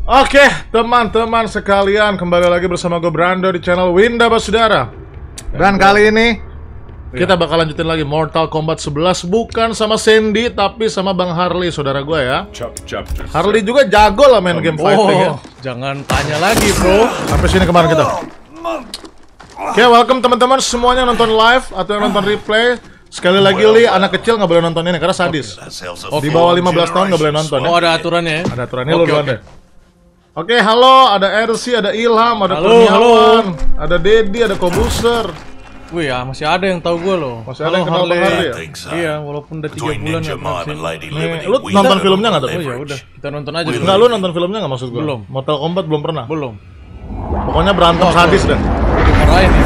Oke, teman-teman sekalian, kembali lagi bersama gue Brando di channel Winda Basudara. Dan kali ini kita bakal lanjutin lagi Mortal Kombat 11, bukan sama Sandy tapi sama Bang Harley, saudara gue ya. Harley juga jago lah main game fighting ya. Jangan tanya lagi, bro. Sampai sini kemarin kita. Oke, welcome teman-teman semuanya nonton live atau yang nonton replay. Sekali lagi Li, anak kecil nggak boleh nonton ini karena sadis. Di bawah 15 tahun nggak boleh nonton ya. Oh, ada aturannya ya? Ada aturannya, lu duluan deh. Oke, halo, ada RC, ada Ilham, ada Kurniawan, ada Dedi, ada Kobuser. Wih ya, masih ada yang tahu gue loh. Masih ada yang kenal Bang Harley ya? Iya, walaupun udah 3 bulan ya. Nih, lu nonton filmnya nggak tuh? Oh ya udah, kita nonton aja dulu. Enggak, lu nonton filmnya nggak maksud gue? Belum. Mortal Kombat belum pernah? Belum. Pokoknya berantem sadis deh. Dimarahin ya.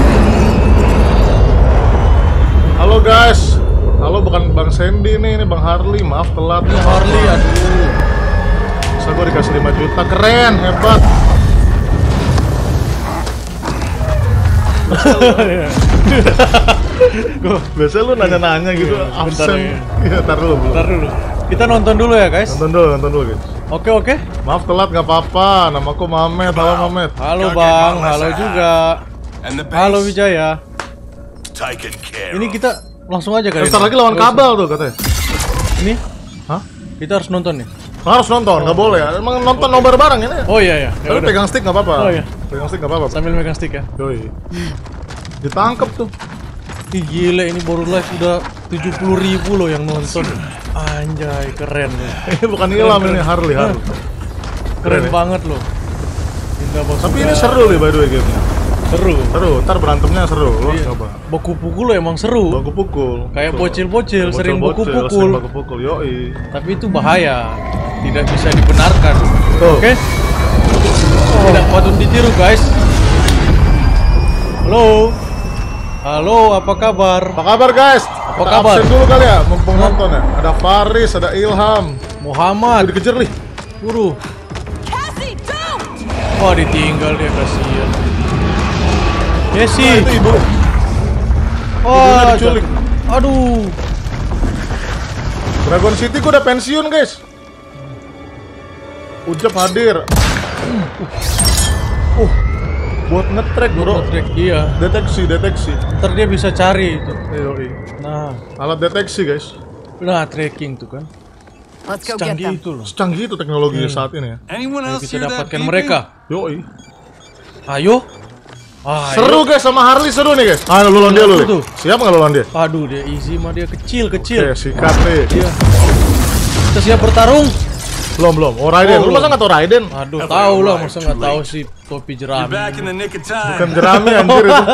Halo guys. Halo, bukan Bang Sandy nih, ini Bang Harley. Maaf telat. Bang Harley, aduh. Masa gue dikasih 5 juta, keren, hebat. Biasanya lu nanya-nanya gitu, absen. Iya, tar dulu. Kita nonton dulu ya, guys. Nonton dulu guys. Oke. Maaf telat, nggak apa-apa. Namaku Mamet. Halo Mamet. Halo Bang, halo juga. Halo Wijaya. Ini kita langsung aja kali. Bentar lagi lawan Kabal tuh katanya. Ini? Hah? Kita harus nonton nih. Harus nonton, nggak boleh ya. Emang nonton nobar bareng ini. Oh iya. Tapi pegang stick nggak apa-apa. Oh iya. Pegang stick nggak apa-apa. Sambil megang stick ya. Yoi. Ditangkap tuh. Ih, gila, ini baru live udah 70.000 loh yang nonton. Anjay, keren ya. Ini bukan Ilham, ini Harley. Keren ya? banget loh. Tapi ini seru nih by the way gamenya. Seru. Ntar berantemnya seru. Lu Iya. coba. Baku pukul lo emang seru. Baku pukul. Kayak Betul. bocil-bocil sering baku pukul. Baku pukul, yoi. Tapi itu bahaya. Tidak bisa dibenarkan. Tuh. Oke? Tidak patut ditiru, guys. Halo, apa kabar? Apa kabar guys? Apa Kita kabar? absen dulu kali ya, mumpung nonton ya. Ada Faris, ada Ilham. Muhammad, Dikejar nih. buru. Wah, ditinggal dia, kasihan. Casey. Itu ibu. Oh, diculik. Aduh. Dragon City gua udah pensiun guys. Ujab hadir. Buat nge-track bro. Track, iya. Deteksi. Ntar dia bisa cari itu. Yoi. Nah, Alat deteksi guys. tracking tuh kan. Let's go get Canggih them. itu loh. Secanggih itu teknologinya saat ini ya. Ayo kita dapatkan mereka. Yoi. Ayo. Seru guys, sama Harley seru nih guys. Ah, lu lawan dia lu. Tuh. Siap nggak lu lawan dia? Aduh, dia easy mah, dia kecil. Oke, sikat nih. Iya. Kita siap bertarung. Belum. Oh, Raiden. Lu belum. masa nggak tau Raiden? Aduh, tahu lah, masa nggak tahu si topi jerami. Bukan jerami anjir itu.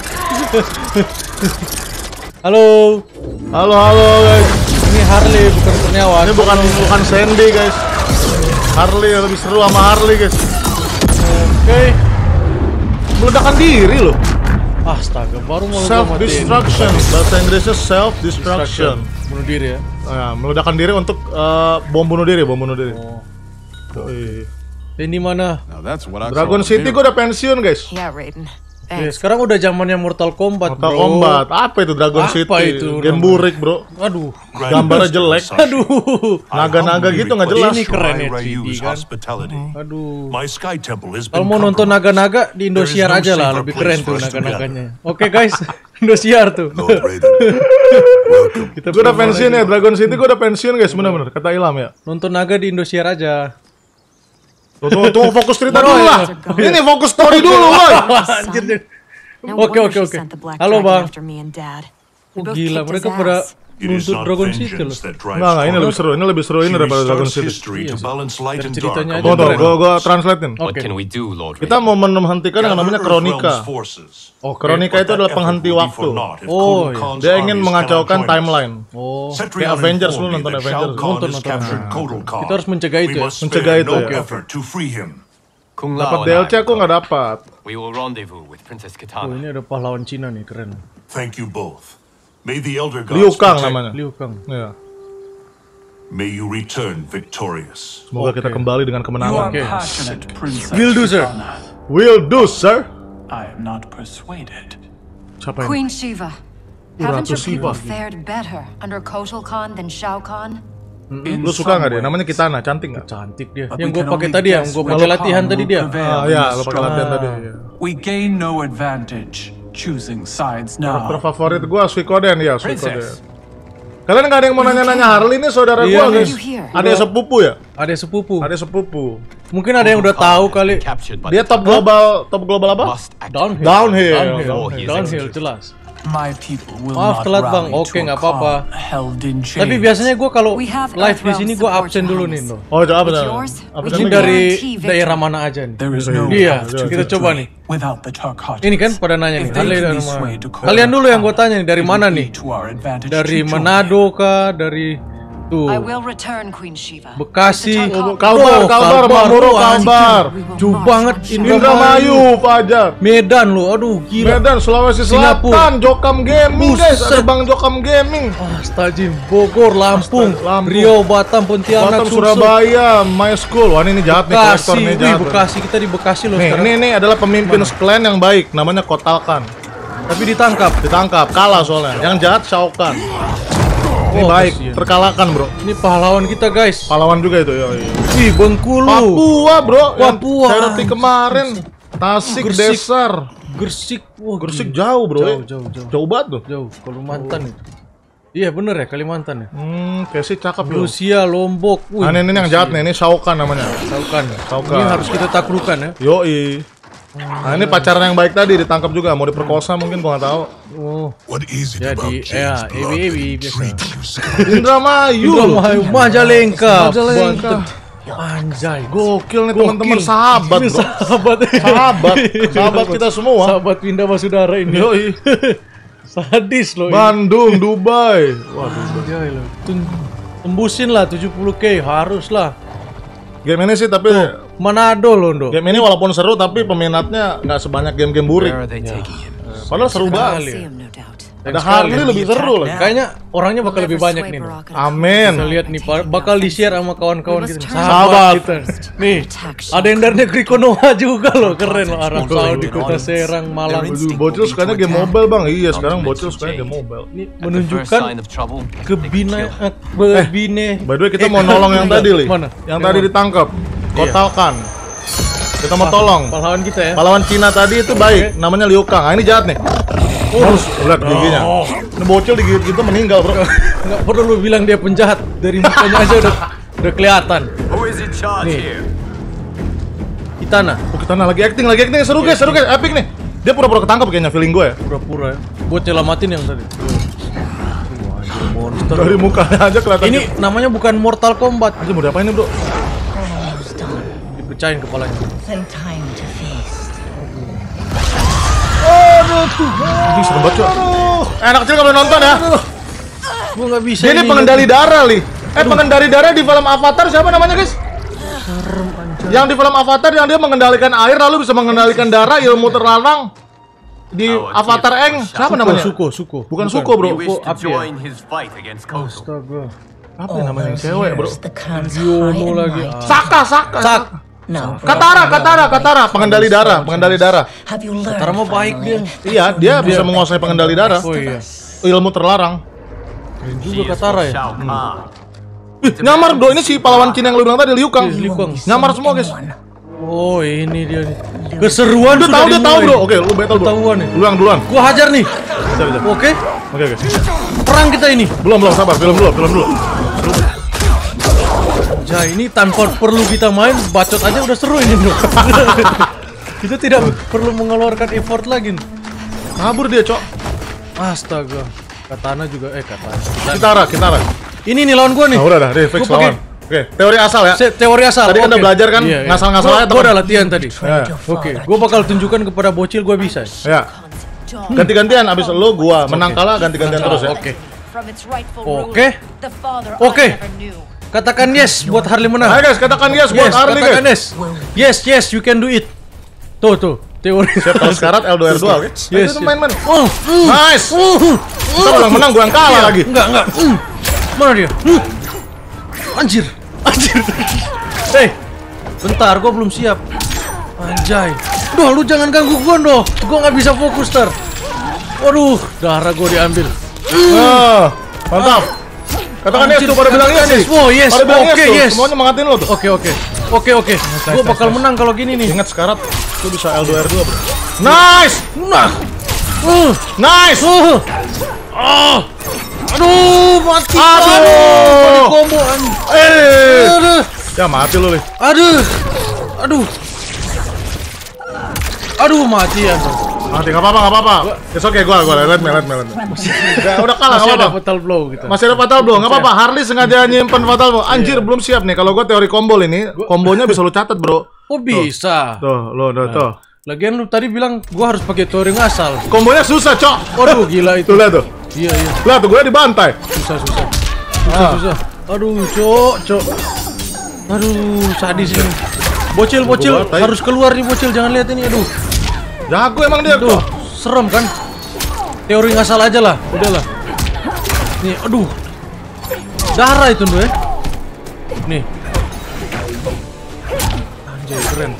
Halo. Halo guys. Ini Harley bukan Kurniawan. Ini bukan Sandy guys. Harley lebih seru sama Harley guys. Oke. Meledakan diri loh. Astaga, baru mau Self destruction. Bahasa Inggrisnya self destruction. Bunuh diri ya. Meledakan diri untuk bom bunuh diri. Oh. Yoi. Ini mana? Dragon City gua udah pensiun guys. Yeah, Raiden. Oke, Thanks. sekarang udah zamannya Mortal Kombat, Mortal bro. Kombat. Apa itu Dragon Apa City? itu Game namanya? burik bro. Aduh. Gambarnya jelek. Aduh. Naga-naga gitu nggak jelas. Ini keren ya 3D kan. Aduh. Kalau Kalau mau nonton naga-naga di Indosiar aja lah, lebih keren tuh naga-naganya. Oke guys, Indosiar tuh. Kita Gue udah pensiun ya, Dragon City gue udah pensiun guys, bener-bener kata Ilham ya. nonton naga di Indosiar aja. Tunggu fokus cerita dulu lah. Ini fokus story dulu, woy. Anjir deh. No Oke. wonder she sent the Black Halo, Dragon Bang. after me and Dad. Oh, We both gila, kicked mereka his pada ass. nuntut Dragon City loh. Enggak, ini lebih seru ini daripada Dragon City. Ceritanya aja Tunggu, keren. gue translatein. Oke. Kita mau menghentikan yang namanya Kronika. Kronika itu adalah penghenti waktu. Oh, iya. Dia ingin mengacaukan timeline. Oh, Kayak Avengers, lu nonton Avengers. nonton. Kita harus mencegah itu ya. Mencegah itu ya. Dapat DLC aku nggak dapat. We will rendezvous with Princess Oh, Kitana. ini ada pahlawan Cina nih, keren. Thank you both. May the elder Liu gods Kang protect- namanya. Liu Kang. Ya. May you return victorious. Semoga kita kembali dengan kemenangan. Oke. Passionate Princess Will do, sir. Kitana. Will do, sir. I am not persuaded. Siapa ini? Queen Shiva, haven't Ratu your people Shiva. fared better under Kotal Khan than Shao Kahn? Lu suka nggak dia? Namanya Kitana, cantik nggak? Cantik dia. Yang gue pakai tadi ya, yang gue pakai latihan tadi dia. Ya, lu pakai latihan tadi. Ya. We gain no advantage choosing sides now. Karakter favorit gua Suikoden ya, Suikoden. Kalian nggak ada yang mau nanya-nanya Harley ini saudara gua guys? Ada sepupu ya? Ada sepupu. Ada sepupu. Mungkin ada yang udah tahu kali. Dia top global apa? Downhill jelas. My people will Maaf not telat bang, rally oke to a nggak apa-apa. calm held in chains. Tapi biasanya gue kalau We have live di Earthrealm sini gue support, absen Your dulu Highness. nih loh. Oh, apa With dah? yours, Apa we dah? Ini can dari guarantee victory. daerah mana aja nih? There is no Iya, path to kita coba nih. without the Tarkatans. Ini kan pada nanya nih, If they Harley can dari be mana? swayed to core Kalian dulu yang gue tanya nih, dari it mana would nih? be to our advantage Dari to join. Manado kah? Dari tuh I will return, Queen Shiva. Bekasi. With the Tarkatans. Kalbar, Mamuro, Kalbar. Jauh banget Indramayu, Fajar. Medan lo, aduh gila. Medan, Sulawesi Singapura. Selatan, Jokam Gaming guys, ada Buset. Bang Jokam Gaming. Astagfirullah, Bogor, Lampung, Lampung. Riau, Batam, Pontianak, Batam, Sulsel, Surabaya, My School. Wah ini jahat nih, kolektor Bekasi. nih Wih, jahat. Bekasi, kita di Bekasi loh Nih, sekarang. ini adalah pemimpin klan yang baik, namanya Kotalkan. Tapi ditangkap. Ditangkap, kalah soalnya. Yang jahat Shao Kahn. Ini Oh, baik, kasihan. terkalahkan bro. Ini pahlawan kita guys. Pahlawan juga itu, ya. Ih, Bengkulu. Papua bro, yang Papua. charity kemarin. Tasik, Gresik. Desar. Gresik. Wah, Gresik gila. jauh bro. Jauh. Jauh banget tuh. Jauh, Kalimantan itu. Iya bener ya, Kalimantan ya. Casey cakep bro. Rusia, Lombok. Wih, Nah, ini yang jahat nih, ini Shao Kahn namanya. Saukan. Shao Kahn. Ini harus kita taklukkan ya. Yoi. Nah ini pacarnya yang baik tadi ditangkap juga, mau diperkosa mungkin gua nggak tahu. Oh, What is it jadi ya, EWI biasa. Indramayu. Majalengka. Majalengka. Banten. Anjay, Gokil nih Gokil. teman-teman, sahabat Ini bro. sahabat. Sahabat kita semua. Sahabat pindah saudara ini. Yoi. Sadis loh. Bandung, Dubai. Waduh. Anjay loh. Tembusin lah 70K, harus lah. Game ini sih tapi Manado loh, Ndo. game ini walaupun seru tapi peminatnya nggak sebanyak game-game burik. Padahal seru banget. See him, no doubt. Ada Harley lebih seru lagi. Kayaknya orangnya bakal lebih banyak nih. Ndo. Amin. Kita lihat nih, bakal di-share sama kawan-kawan kita. Sahabat. kita. Nih, ada yang dari negeri Konoha juga loh, keren loh. Arab Saudi, Kota Serang, Malang. Aduh, bocil sukanya game mobile bang. Iya sekarang bocil sukanya game mobile. Ini menunjukkan kebine. By the way kita mau nolong yang tadi li. Mana? Yang tadi ditangkap. Kotalkan. Kita mau tolong. Pahlawan kita ya. Pahlawan Cina tadi itu baik. Namanya Liu Kang. Ah, ini jahat nih. Harus lihat giginya. Ini bocil digigit gitu meninggal bro. Nggak perlu lu bilang dia penjahat, dari mukanya aja udah kelihatan. Nih. Kitana, Kitana lagi acting seru guys, epic nih. Dia pura-pura ketangkap kayaknya feeling gue ya. pura-pura ya. Gue celamatin yang tadi. Monster. Dari mukanya aja kelihatan. Ini namanya bukan Mortal Kombat. aja mau diapain nih bro? Dipecahin kepalanya. Then time to feast. Ini serem banget cuy. Anak kecil gak boleh nonton ya. Gue nggak bisa. Dia ini pengendali darah li. Pengendali darah di film Avatar siapa namanya guys? Yang di film Avatar yang dia mengendalikan air lalu bisa mengendalikan darah, ilmu terlarang di Avatar Eng. Siapa namanya? Suko. Bukan Suko bro. Suko api ya. Astaga. Apa yang namanya yang cewek bro? Yono lagi. Saka. Katara, pengendali darah. Karena mau baik dia. Iya, dia bisa menguasai pengendali darah. Oh iya. Ilmu terlarang. Keren juga Katara ya. Nyamar bro, ini si pahlawan Cina yang lu bilang tadi Liu Kang. Liu Kang. Nyamar semua guys. Oh ini dia nih. Keseruan Dia tahu dimulai. bro. Oke, lu battle bro. Ketahuan nih. Lu yang duluan. Gua hajar nih. Bisa. Oke. Oke. Perang kita ini. Belum sabar, film dulu. Ya ini tanpa perlu kita main, bacot aja udah seru ini bro. Kita tidak perlu mengeluarkan effort lagi nih. Kabur dia, Cok. Astaga. Katana juga, Katana. Kitara. Ini nih lawan gua nih. Nah, udah dah, fix Gua pakai- lawan. Oke, teori asal ya. Teori asal. Tadi kan Oke. udah belajar kan, Iya. ngasal-ngasal aja, Gua teman. udah latihan tadi. Ya. Oke, gua bakal tunjukkan kepada bocil gua bisa. Ya. Ganti-gantian abis lu gua menang kalah ganti-gantian terus ya. Oke. From its rightful Oke. ruler, the father Oke. I never knew. Katakan yes buat Harley menang. Ayo guys, katakan yes buat Harley katakan guys. yes, you can do it. Tuh, teori. Kalau sekarat L2R2 oke? Yes, Itu main-main. Oh, Nice. Kita udah menang, gua yang kalah lagi. Enggak. Mana dia? Anjir. Hei, bentar, gua belum siap. Anjay. Duh, lu jangan ganggu gua, Doh. Gua nggak bisa fokus, Tar. Waduh, darah gua diambil. Mantap. Katakan yes tuh, pada bilang yes sih. Oh yes, Pada bilang oke tuh. yes. Semuanya mangatin lo tuh. Oke. Gue bakal menang kalau gini nih. Ingat sekarat, lu bisa L2 R2 bro. Nice. Nah. Nice. Aduh, mati. Aduh. Combo. Aduh. Ya mati lu nih. Aduh, mati ya. Mati, nggak apa-apa. It's okay, gua let me. Ya, udah kalah, Masih nggak ada apa-apa. fatal blow gitu. Masih ada fatal blow, nggak apa-apa. Harley sengaja nyimpen fatal blow. Anjir, belum siap nih. Kalau gua teori combo ini, kombonya bisa lu catat, bro. Oh bisa. Tuh, tuh. Lagian lu tadi bilang gua harus pakai teori ngasal. Kombonya susah, cok. Waduh, gila itu. Tuh, lihat tuh. Iya. Lihat tuh, gue dibantai. Susah. Aduh, cok. Aduh, sadis ini. Bocil harus keluar nih bocil, jangan lihat ini. Aduh. Jago emang dia Aduh, tuh. serem kan? Teori ngasal aja lah, udahlah. Nih, aduh. Darah itu tuh ya. Nih. Anjay, keren.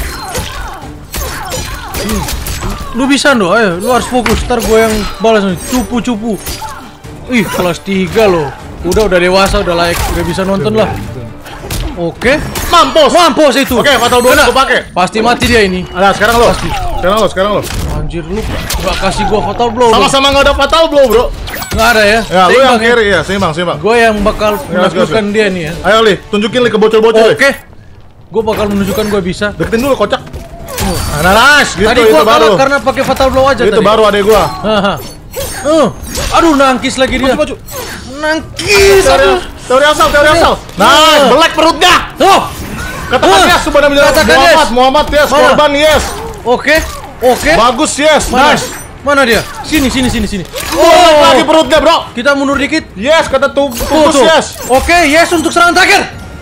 Lu bisa ndo, ayo, lu harus fokus. Ntar gue yang balas nih, cupu. Ih, kelas 3 loh. Udah dewasa, udah layak, udah bisa nonton lah. Oke. Mampus itu. Oke, fatal blow gue pakai. Pasti mati dia ini. Ada, sekarang lo. Anjir, lu gak kasih gua fatal blow. Sama-sama nggak ada fatal blow, bro. Nggak ada ya? Ya, lu yang carry ya, seimbang. Gue yang bakal menunjukkan dia nih ya. Ayo, Li, tunjukin Li ke bocil-bocil. Oke. Gue bakal menunjukkan gue bisa. Deketin dulu, kocak. Nice, gitu. Tadi itu gua baru. kalah karena pakai fatal blow aja Itu tadi. baru adek gua. Aduh, nangkis lagi dia. Maju. Nangkis. Aduh. Teori asal. Nice, belek perutnya. Oh. Katakan yes, subhanallah. Katakan yes. Muhammad yes, Mana? korban yes. Oke. Bagus yes, nice. Mana dia? Sini. Belek lagi perutnya, bro. Kita mundur dikit. Yes, kata tunggus Tuh. yes. Oke, yes untuk serangan terakhir.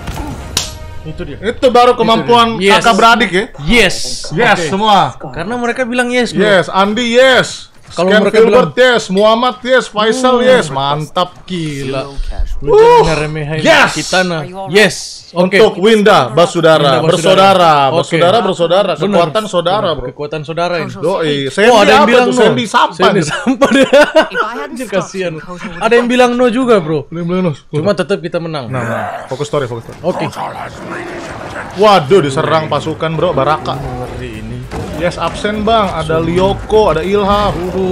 Itu dia. Itu baru kemampuan Yes. kakak beradik ya. Yes. Yes, Oke. semua. Karena mereka bilang yes, bro. Yes, Andi yes. Kalau Scan mereka Filbert yes, Muhammad yes, Faisal yes, mantap. Gila. Lu jangan remehin Yes. kita nah. Yes. Oke. Untuk Winda Basudara, Winda bersaudara, Oke. bersaudara, Bener. kekuatan saudara, bro. Kekuatan saudara ini. Doi, Oh, ada yang bilang no. Sandy Sampan. Sandy Sampan ya. Anjir kasihan. Ada yang bilang no juga, bro. Cuma tetap kita menang. Nah, fokus story. Oke. Waduh, diserang pasukan, bro, Baraka. Ngeri ini. Yes, absen, Bang. Ada Lyoko, ada Ilham.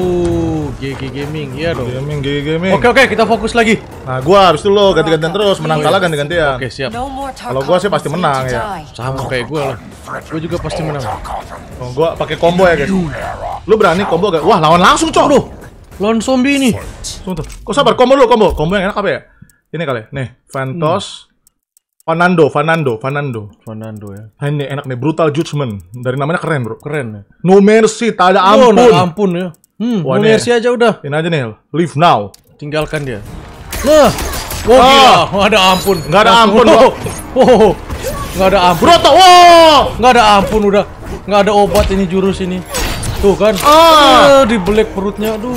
GG Gaming, iya dong. Gaming. Oke, kita fokus lagi. Nah, gua habis itu lo ganti-gantian terus, menang kalah ganti-gantian. Oke, siap. No more Kalau gua sih pasti menang ya. Sama kayak gue lah. Gue juga pasti menang. Oh, gua pakai combo ya, guys. Lu berani combo gak? Wah, lawan langsung, Cok. Aduh, lawan zombie ini. Tunggu. Kok sabar, combo dulu, combo. Combo yang enak apa ya? Ini kali. Nih, Ventos. Fernando ya. Ini enak nih, Brutal Judgment. Dari namanya keren, bro. Keren ya. No mercy, tak ada ampun. No ampun ya. Wah, No ini- mercy aja udah. Ini aja nih, live now. Tinggalkan dia. Nah. Gila, nggak ada ampun. Nggak ada ampun, bro. Nggak ada ampun. Broto, wow. Nggak ada ampun udah. Nggak ada obat ini jurus ini. Tuh kan. Dibelek perutnya. Aduh.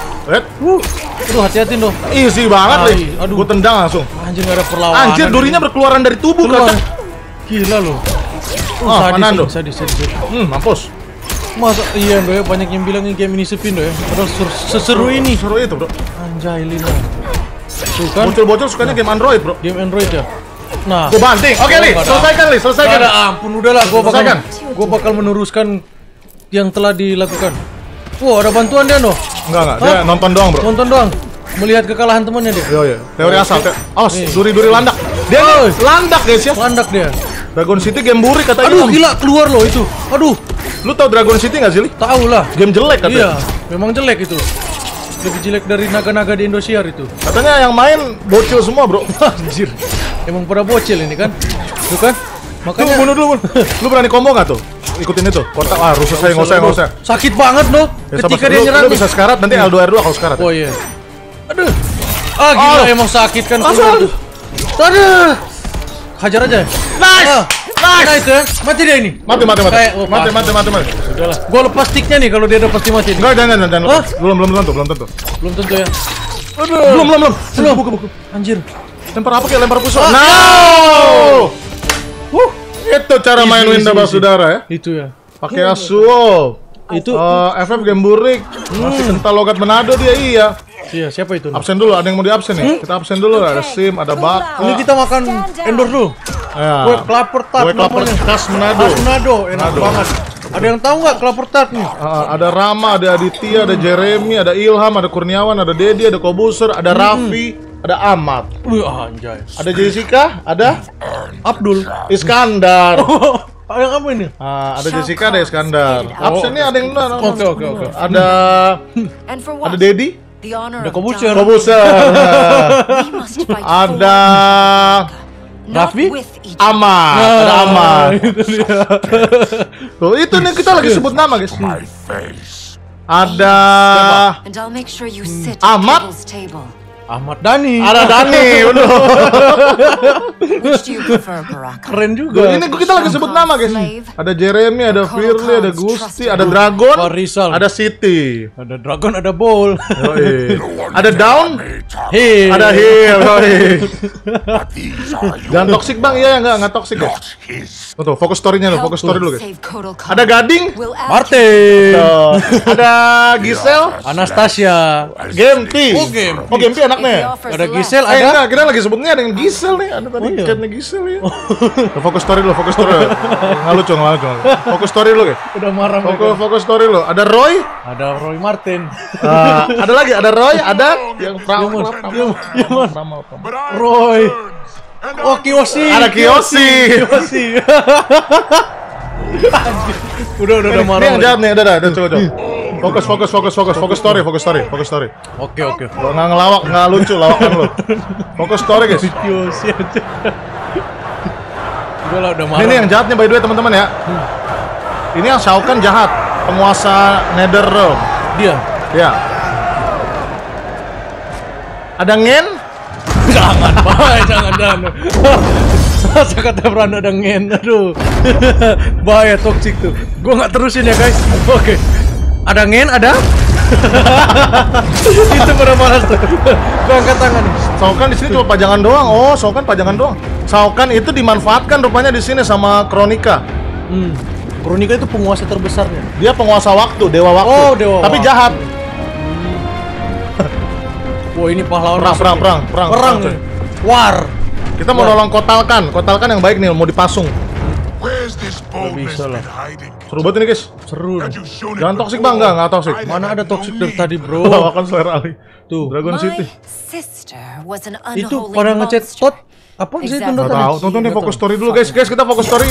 Aduh, hati-hati dong. Easy banget, Ai, Li. aduh. Gue tendang langsung. Anjir, nggak ada perlawanan. Anjir, durinya berkeluaran dari tubuh, Keluar. kocak. Gila loh. Fernando. Sadis. Mampus. Masa iya Ndo ya, banyak yang bilang game ini sepi Ndo ya. Padahal seseru ini. Seru itu, bro. Anjay Lina. Tuh kan, Bocil-bocil sukanya game Android, bro. game Android ya. Nah, Gue banting. Oke, Li. nggak ada. Selesaikan, Li. Selesaikan. nggak ada ampun udahlah, Selesaikan. gua bakal meneruskan yang telah dilakukan. Wah, ada bantuan dia Ndo. Enggak. Dia nonton doang, bro. Nonton doang. Melihat kekalahan temannya dia. Iya. Teori asal. Oh, Nih. duri-duri landak. Dia Oh. nih, landak, guys ya. Landak dia. Dragon City game buri katanya. Aduh, gila keluar loh itu. Aduh, Lu tau Dragon City nggak sih, Li? tahu lah. Game jelek Iya, katanya. memang jelek itu. Lebih jelek dari naga-naga di Indosiar itu. Katanya yang main bocil semua, bro. Anjir. Emang pada bocil ini kan? Tuh kan? Tuh, Makanya bunuh dulu. Lu berani combo nggak tuh? Ikutin itu. Kotak, rusuh saya, nggak usah. sakit banget loh Ya, ketika sabar, dia lu nyerang. bisa sekarat, nanti L2R2 kalau sekarat. Oh iya. Aduh. Gila emang sakit kan. Aduh. Aduh. Hajar aja. Nice! Nah itu ya. Mati dia ini. Mati. Kayak- oh, Mati. Udahlah. Gua lepas sticknya nih kalau dia udah pasti mati nih. Enggak, jangan. Hah? Belum tentu. Belum tentu ya. Belum. Belum. Anjir. Lempar apa kayak lempar pusat? Ah. No! Itu cara main Winda Basudara ya. Itu ya. Pakai Yasuo. Itu FF game burik. Masih kental logat Manado dia, iya. Iya, siapa itu? Absen dulu, ada yang mau di absen nih. Kita absen dulu, ada Sim, ada Bak. Ini kita makan endor dulu. Ya. Kue kelapar tart. Kue kelapar namanya. khas Manado. Khas Manado, enak banget. Ada yang tahu nggak kelapar tart nih? Ada Rama, ada Aditya, ada Jeremy, ada Ilham, ada Kurniawan, ada Dedi, ada Kobuser, ada Raffi, ada Ahmad. Anjay. Ada Jessica, ada Abdul. Iskandar. Yang apa ini? Ada Jessica, ada Iskandar. Absennya ada yang Oke. Ada And for ada what? Dedi, The honor Ada of Kobuser. dying. Kobuser, We must fight ada for not Raffi? with each Ahmad, ada Ahmad. Itu dia. Tuh, itu nih kita lagi sebut nama, guys. My face. Ada and I'll make sure you sit Ahmad? at Kebble's table. Ahmad Dhani. ada Dani, udah. Which do you prefer, Baraka? Keren Tuh, juga. ini kita lagi sebut nama, guys. Ada Jeremy, ada Firly, ada Gusti, ada Dragon, Rizal. ada Siti. Ada Dragon, ada Bowl. Yoi. Ada Down, Hei. ada Hill. Yoi. But these are you, Jangan toxic bang, iya nggak toxic guys. not his. Tuh, fokus story-nya dulu, fokus story dulu guys. Save Kotal Khan. Ada Gading, We'll ask Martin. tuh. Ada Gisel, Anastasia. Gempi. Oh, Gempi. Oh Gempi if he anaknya. offers Ada less. Gisel, Eh ada. enggak, kita lagi sebutnya ada yang Gisel nih. Ada tadi iya. catnya Gisel ya. Tuh, fokus story dulu, fokus story dulu. Nggak lucu. Fokus story dulu guys. Udah marah mereka. Fokus story dulu. Ada Roy, Ada Roy Martin. ada lagi, ada Roy, ada yang Prama. But I Roy. return, and Oh, Kiyoshi. Ada Kiyoshi. Kiyoshi. udah Ini marah. yang jahat nih, udah, coba. Fokus story. Oke. Lo nggak ngelawak, nggak lucu lawakan lo. Fokus story guys. Kiyoshi aja. Udah marah. Ini yang jahat nih by the way teman-teman ya. Ini yang Shao Kahn jahat, penguasa Netherrealm. Dia. Ya. Ada Ngen, Jangan. Masa kata Brando ada ngen, aduh. Bahaya toxic tuh. Gua nggak terusin ya guys. Oke. Ada ngen, ada. Itu pada malas tuh. Gua angkat tangan nih. Shao Kahn di sini cuma pajangan doang. Oh, Shao Kahn pajangan doang. Shao Kahn itu dimanfaatkan rupanya di sini sama Kronika. Kronika itu penguasa terbesarnya. Dia penguasa waktu, dewa waktu. Oh, dewa Tapi waktu. jahat. Wah, ini pahlawan. Perang. Perang nih. War. Kita mau nolong Kotal Kahn yang baik nih, mau dipasung. where's this boldness bisa lah. been hiding? Seru banget ini guys. Seru Had nih. you shown it Jangan toxic before, bang, nggak toxic. I'd Mana have ada toxic no dari need. tadi, bro? Lawakan selera Ali. Tuh. Dragon My City. sister was an Itu unholy pada ngechat monster. tot. Apa sih itu Exactly. Nggak tadi? tahu, tonton nih fokus story dulu guys. Guys, kita fokus story.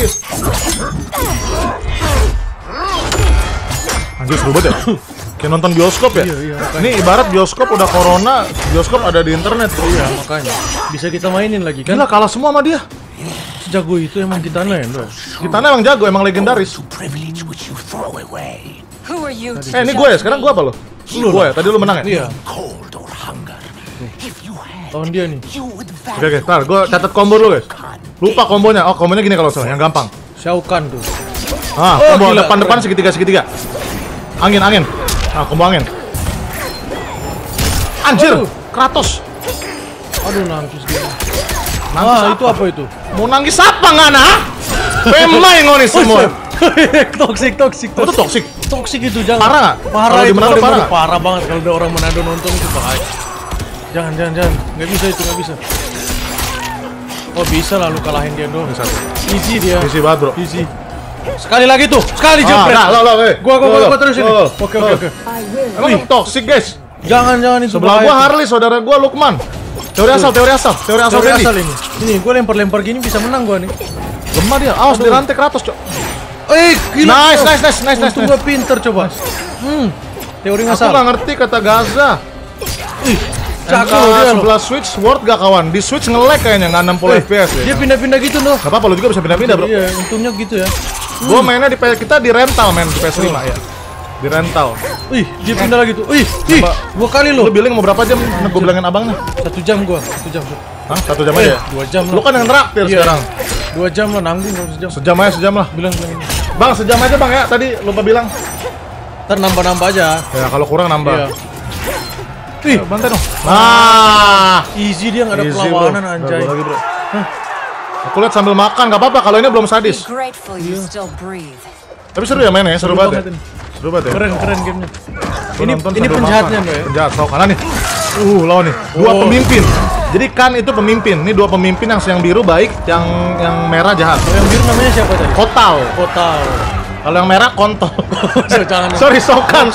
Anjir seru banget ya. Kayak nonton bioskop ya. Iya, Ini ibarat bioskop udah corona, bioskop ada di internet. Iya, makanya. Bisa kita mainin lagi kan? Gila kalah semua sama dia. Sejago itu emang Kitana ya, bro. Kitana emang jago, emang legendaris. Privilege which you throw away, Who are you? Ini gue ya, sekarang gue apa lo? Gue ya, tadi lu menang ya? Iya, cold or hunger. If you had, tahun dia nih. you would Oke, ntar gue catat combo dulu guys. Lupa kombonya, oh kombonya gini kalau salah, yang gampang. Shao Kahn tuh. Ah, Oh, combo gila, depan segitiga. Angin. Ah, combo angin. Anjir, Aduh. Kratos. Aduh, nangis dia. Nangis Ah, itu apa itu? Mau nangis apa ngana? Pemain ngonis semua. toxic. Itu toxic. Toxic itu jangan. Parah nggak? Parah Kalau di itu. Manado Kalau di parah Manado nggak? parah banget kalau ada orang Manado nonton itu bahaya. Jangan. Nggak bisa itu, nggak bisa. Oh bisa lah lu kalahin dia doang. Easy dia. Isi banget bro. Easy. Sekali lagi tuh. Sekali jepret. Nah, lo, Gua terus ini. Lo. Oke. Emang toxic guys. Jangan itu. Sebelah bahaya gua tuh. Harley, saudara gua Lukman. Teori asal Teori Randy. asal ini. Ini gua lempar gini bisa menang gua nih. Lemah dia. Awas di rantai Kratos, Cok. Gila. Nice. Untung gua pinter coba. Teori Aku ngasal. nggak ngerti kata Gaza. Jago dia loh. Sebelah Switch World gak kawan. Di Switch nge-lag kayaknya, nggak 60 FPS ya. Dia pindah-pindah gitu loh. Gak apa-apa, lu juga bisa pindah-pindah bro. Iya, untungnya gitu ya. Gua mainnya di kita di rental di PS5 ya. Di rental. Wih, dia pindah lagi tuh. Wih, Coba. 2 kali Lu loh. billing mau berapa jam? Gua bilangin abangnya. 1 jam gua, 1 jam. Hah? 1 jam aja? 2 jam Lu lah. kan yang traktir Iya. sekarang. 2 jam lah nanggung kalau sejam. Sejam lah. Bilang. Bang, sejam aja bang ya. Tadi lupa bilang. Ntar nambah-nambah aja. Ya kalau kurang Iya. nambah. Wih, Bantai dong. Nah. easy dia nggak ada Easy, perlawanan bro. anjay. Lagi, bro. Aku lihat sambil makan, gak apa-apa kalau ini belum Be sadis. grateful you still breathe. Tapi seru ya mainnya, seru banget ya. ini. Seru banget ya. Keren gamenya. Gua Ini nonton ini sambil penjahatnya makan. Mbak ya. Penjahat, Shao Kahn nih. Lawan nih. Dua pemimpin. Jadi Khan itu pemimpin. Ini dua pemimpin, yang biru baik, yang merah jahat. Yang biru namanya siapa tadi? Kotal. Kalau yang merah kontol. Sorry, Sokan.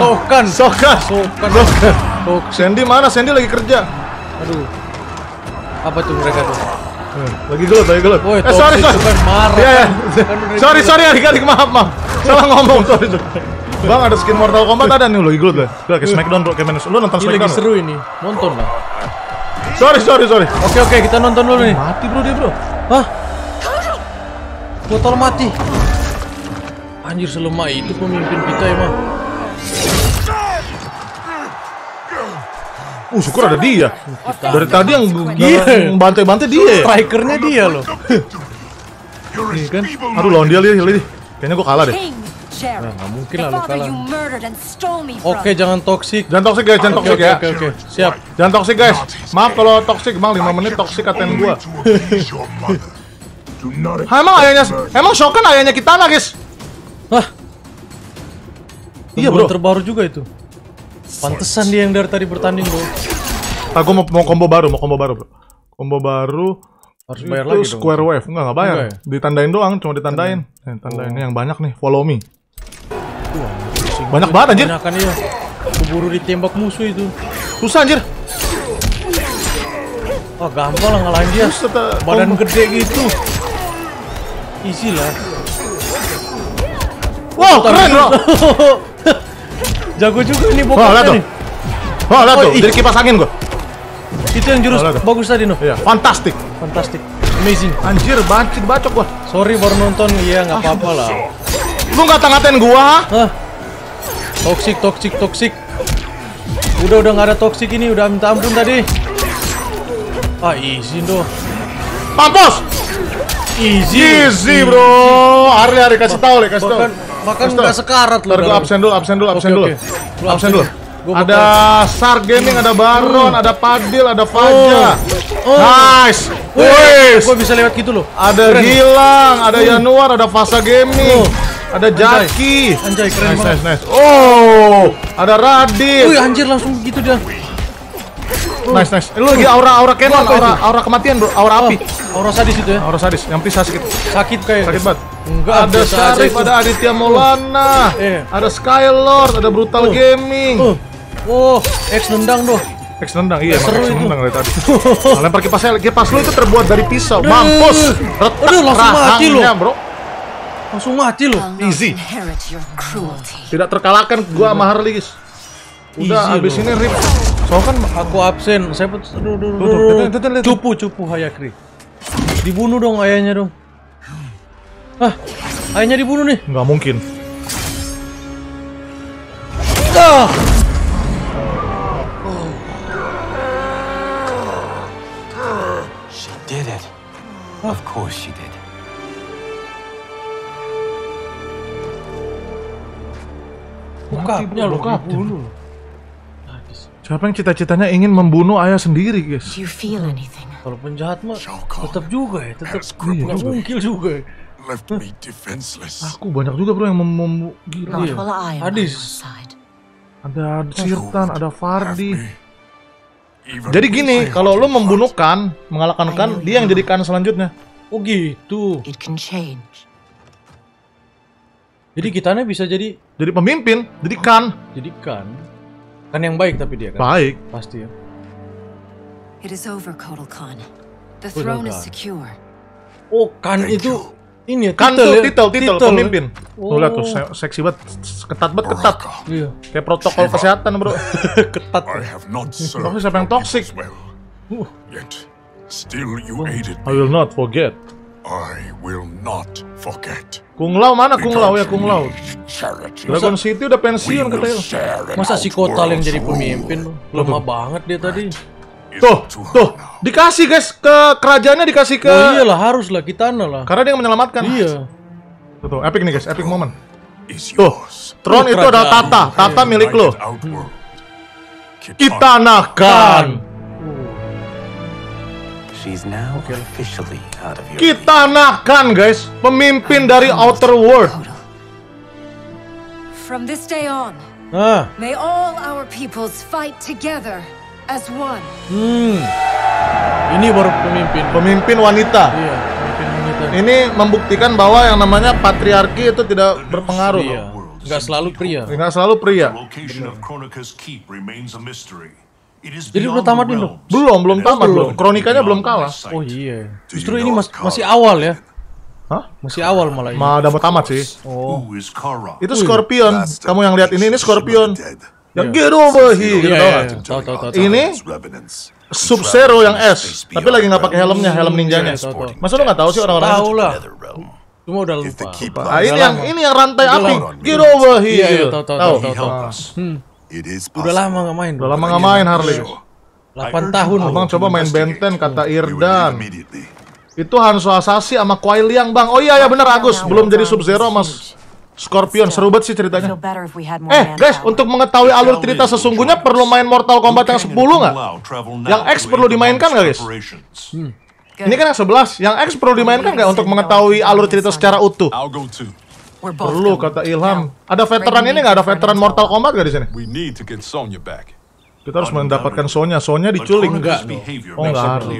Sandy mana? Sandy lagi kerja. Aduh. Apa tuh mereka tuh? Lagi gelut. Woi, Sorry. Kan marah. Iya. Kan Sorry adik-adik, maaf. Salah ngomong, sorry. Bang, ada skin Mortal Kombat ada nih, lagi gelut lah. Udah kayak Smackdown, bro, kayak main. Lu nonton Ini Smackdown? lagi seru ini. Nonton lah. Sorry. Oke, kita nonton dulu nih. Mati bro dia, bro. Hah? Botol mati. Anjir, selemah itu pemimpin kita emang. Syukur ada dia. Dari tadi yang Iya. bantai-bantai dia. Strikernya dia loh. Nih kan. Aduh, lawan dia lihat. Kayaknya gua kalah deh. King Jerry, nggak mungkin the lah lu father kalah. you murdered and stole me from. Oke, jangan toksik. Jangan toksik guys, jangan toksik ya. Oke. Siap. Jangan toksik guys. Maaf kalau toksik, Bang, 5 menit toksik katain gua. Emang Shokan ayahnya Kitana, guys. Hah? Iya, Tumbuhan bro. terbaru juga itu. Pantesan dia yang dari tadi bertanding, bro. Aku mau combo baru, bro. Combo baru Harus bayar itu lagi dong. Square Wave. Enggak bayar. Enggak ya? Ditandain doang, cuma ditandain. Tandain ini yang banyak nih, follow me. Banyak banget anjir. Banyakan iya. Keburu ditembak musuh itu. Susah anjir. Wah, gampang lah ngalahin dia. Badan gede gitu. Easy lah. Wow, keren bro. Jago juga ini Wah, lihat bokapnya tuh. nih. Wah, lihat tuh, ih. dari kipas angin gua. Itu yang jurus Lihat tuh. bagus tadi, no. Iya, fantastic. Fantastic. Amazing. Anjir, bacok gua. Sorry baru nonton, iya nggak apa-apa lah. Lu ngata-ngatain gua? Hah? Toxic. Udah nggak ada toxic ini, udah minta ampun tadi. Easy doh. Mampus. Easy, bro. Hari kasih tahu, kasih tahu. Makan nggak sekarat loh. Ntar gua absen dulu. Oke. Lu Absen dulu. Gua Ada Shark Gaming, ada Baron, ada Padil, ada Faja. Nice. Wes. Gua bisa lewat gitu loh. Ada Keren. Gilang, ada Yanuar, ada Fasa Gaming. Ada Jaki. Anjay, keren banget. Nice. Oh, ada Radit. Wih, anjir langsung begitu dia. Nice. Lu lagi aura Canon, aura kematian, bro. Aura api. Aura sadis itu ya. Aura sadis, yang pisah sakit. Sakit kayak. Sakit banget. Enggak, Ada biasa aja Syarif, itu. ada Aditya Maulana, ada Skylord, ada Brutal Gaming. X nendang doh. X nendang, iya, Seru X itu. nendang dari tadi. Lempar kipasnya, kipas lu itu terbuat dari pisau. Mampus. Retak Aduh, langsung mati lu. rahangnya, bro. Langsung mati loh. I'll not Easy. inherit your cruelty. Tidak terkalahkan gua sama Harley, guys. Udah Easy abis loh. ini rip. So kan Aku absen. Saya Tuh, cupu Hayakri. Dibunuh dong ayahnya dong. Ayahnya dibunuh nih. nggak mungkin. She did it. Of course she did. Bokapnya loh bokapnya. dibunuh. Siapa yang cita-citanya ingin membunuh ayah sendiri, guys? Do you feel anything? Kalau penjahat mah Shao Kahn tetap juga ya, tetap has crippled nggak me. mungkin juga. Left me defenseless. Aku banyak juga bro yang gila. Not Iya. while I am by Hadis. your side. Ada Sirtan, ada Fardi. Even Jadi gini, kalau lu membunuh Khan, mengalahkan Khan, dia yang jadi Khan selanjutnya. Oh gitu. It can change. Jadi kitanya bisa jadi Pemimpin, jadi Khan. kan yang baik tapi dia kan. Baik. Pasti ya. It is over, Kotal Khan. The Kotal throne is Khan. secure. Oh kan itu ini ya Khan tuh titel pemimpin. Oh. Tuh lihat tuh, seksi banget, ketat banget, ketat. Iya. Kayak protokol kesehatan bro. Ketat. I have not served Tapi siapa yang toxic? as well. Yet, still you aided I me. will not forget. I will not forget. Kung Lao mana Kung Lao ya Kung Lao? Charity. Dragon City udah We pensiun will katanya. share an Masa si Kotal yang outworld's jadi rule. pemimpin lu? Lemah banget dia tadi. Is Tuh, to her tuh, now. dikasih guys ke kerajaannya dikasih ke. Oh iyalah harus lah Kitana lah. Karena dia yang menyelamatkan. Iya. Tuh, epic nih guys, epic moment. Is Tuh, yours. throne itu adalah kerajaan. Tata milik lo. United Outworld. Kitana Khan. She's now officially out of your Kitana Khan guys, pemimpin dari Outer World. Kotal. From this day on, Nah, may all our peoples fight together As one. Ini baru pemimpin. Pemimpin wanita. Iya, pemimpin wanita. Ini membuktikan bahwa yang namanya patriarki itu tidak berpengaruh. Iya. Nggak selalu pria. Nggak selalu pria. Jadi udah tamat nih, Dok? Belum tamat belum. Kronikanya belum kalah. Oh iya. Justru ini masih awal ya. Hah? Masih awal malah ini. Udah mau tamat sih. Oh. Itu Scorpion. Kamu yang lihat ini Scorpion. Yang get over here. Gitu, Tahu. Ini Sub-Zero yang S, tapi lagi nggak pakai helmnya, helm ninjanya. Masa lu nggak tahu sih orang-orang? Tahu lah. Cuma udah lupa. Ini yang rantai api. Get over here. Iya, tahu. Udah lama nggak main. Udah lama nggak main Harley. 8 tahun. Abang coba main Benten kata Irdan. Itu Hanzo Hasashi sama Kuai Liang, Bang. Oh iya ya benar Agus, belum jadi Sub-Zero Mas Scorpion. Seru banget sih ceritanya. Guys, untuk mengetahui alur cerita sesungguhnya perlu main Mortal Kombat yang 10 nggak? Yang X perlu dimainkan nggak, guys? Ini kan yang 11. Yang X perlu dimainkan nggak untuk mengetahui alur cerita secara utuh? Perlu, kata Ilham. Ada veteran ini nggak? Ada veteran Mortal Kombat nggak di sini? Kita harus mendapatkan Sonya. Sonya diculik. Enggak. Oh, nggak harus.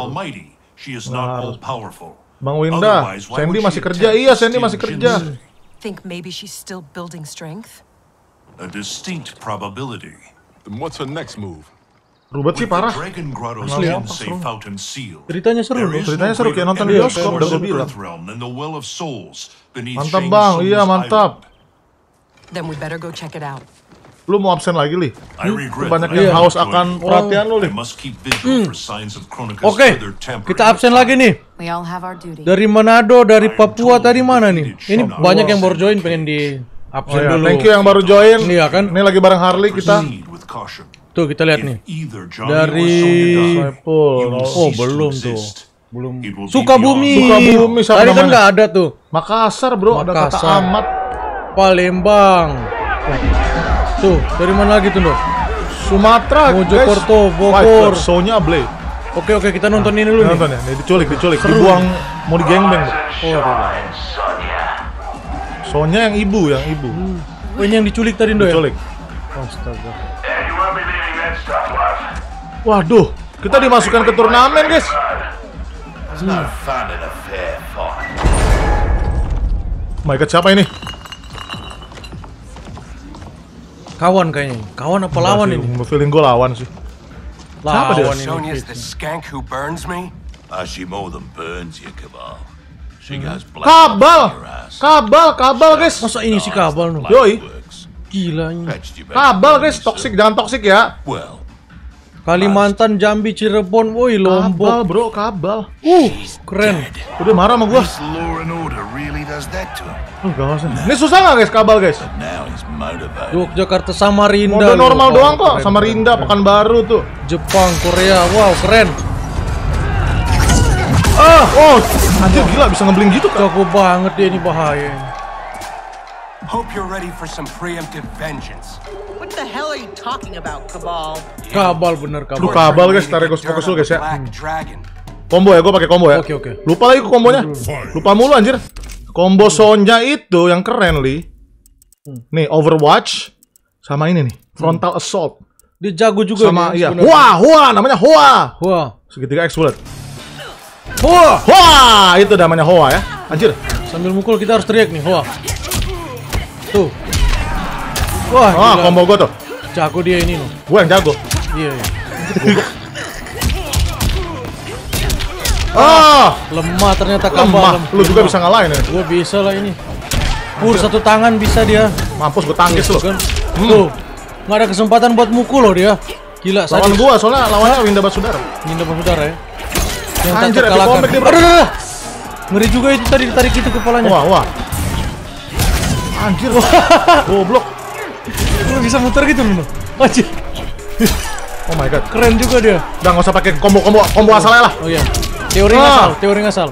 Bang Winda, Sandy masih kerja. Iya, Sandy masih kerja. Think maybe she's still building strength? A distinct probability. Then what's her next move? Rubet sih parah. Ceritanya seru loh. Ceritanya seru kayak nonton di bioskop, udah gue bilang. Mantap Bang, iya mantap. Then we better go check it out. Lu mau absen lagi, Li? Banyak yang haus akan perhatian lu, Li. Oke, kita absen lagi nih. We all have our duty. Dari Manado, dari Papua, tadi mana nih? Ini banyak yang baru join, pengen di absen dulu. Thank you yang baru join. Iya kan? Ini lagi bareng Harley kita. Tuh kita lihat nih. Dari oh belum tuh. Belum. Sukabumi. Tadi kan nggak ada tuh. Makassar bro, ada kata Amat. Palembang. Tuh, dari mana lagi tuh, Dok? Sumatera, Mojokerto, Bogor. Sonya Blade. Oke, kita nonton ini dulu nih. Nonton ya, diculik. Dibuang, mau digengbeng. Sonya yang ibu. Oh, ini yang diculik tadi, Dok ya? Diculik. Astaga. Waduh, kita dimasukkan ke turnamen, guys. My God, siapa ini? Kawan kayaknya. Kawan apa lawan ini? Feeling gue lawan sih. Lawan ini. Sonya's the skank who burns me? She more than burns you, Cabal. She goes black. Kabal, guys. Masa ini si Kabal nih? Yoi. Gila ini. Kabal, guys. Toxic, jangan toxic ya. Kalimantan, Jambi, Cirebon, woi Lombok. Kabal, bro, kabal. Keren. Udah marah sama gua. Gak usah. Ini susah nggak guys, kabal guys? Yogyakarta, Samarinda. Mode normal doang kok, Samarinda, Pekanbaru tuh. Jepang, Korea, wow keren. Anjir gila bisa ngebling gitu kan? Jago banget dia, ini bahaya. Hope you're ready for some preemptive vengeance. What the hell are you talking about, Cabal? Kabal bener, Lu kabal guys, tarik fokus dulu guys ya. Dragon. Combo ya, gue pakai combo ya. Oke. Lupa lagi kombonya. Lupa mulu anjir. Combo Sonya itu yang keren, Li. Nih, Overwatch sama ini nih, Frontal Assault. Dia jago juga sama nih, iya. Hoa, namanya Hoa. Segitiga exploit. Hoa, itu namanya Hoa ya. Anjir. Sambil mukul kita harus teriak nih, Hoa. Tuh. Wah, combo gue tuh. Jago dia ini loh. Gue yang jago. Iya. Lemah ternyata Kabal. Lu juga bisa ngalahin ya? Gue bisa lah ini. Pur satu tangan bisa dia. Mampus gue tangkis lu. Tuh. Nggak ada kesempatan buat mukul loh dia. Gila. Lawan gua soalnya lawannya Winda Basudara. Winda Basudara ya. Yang anjir, tak terkalahkan. Aduh. Ngeri juga itu tadi ditarik itu kepalanya. Wah. Anjir. Goblok. Lu bisa muter gitu loh. Anjir. Oh my god. Keren juga dia. Udah nggak usah pakai combo asalnya lah. Oh iya. Teori ngasal.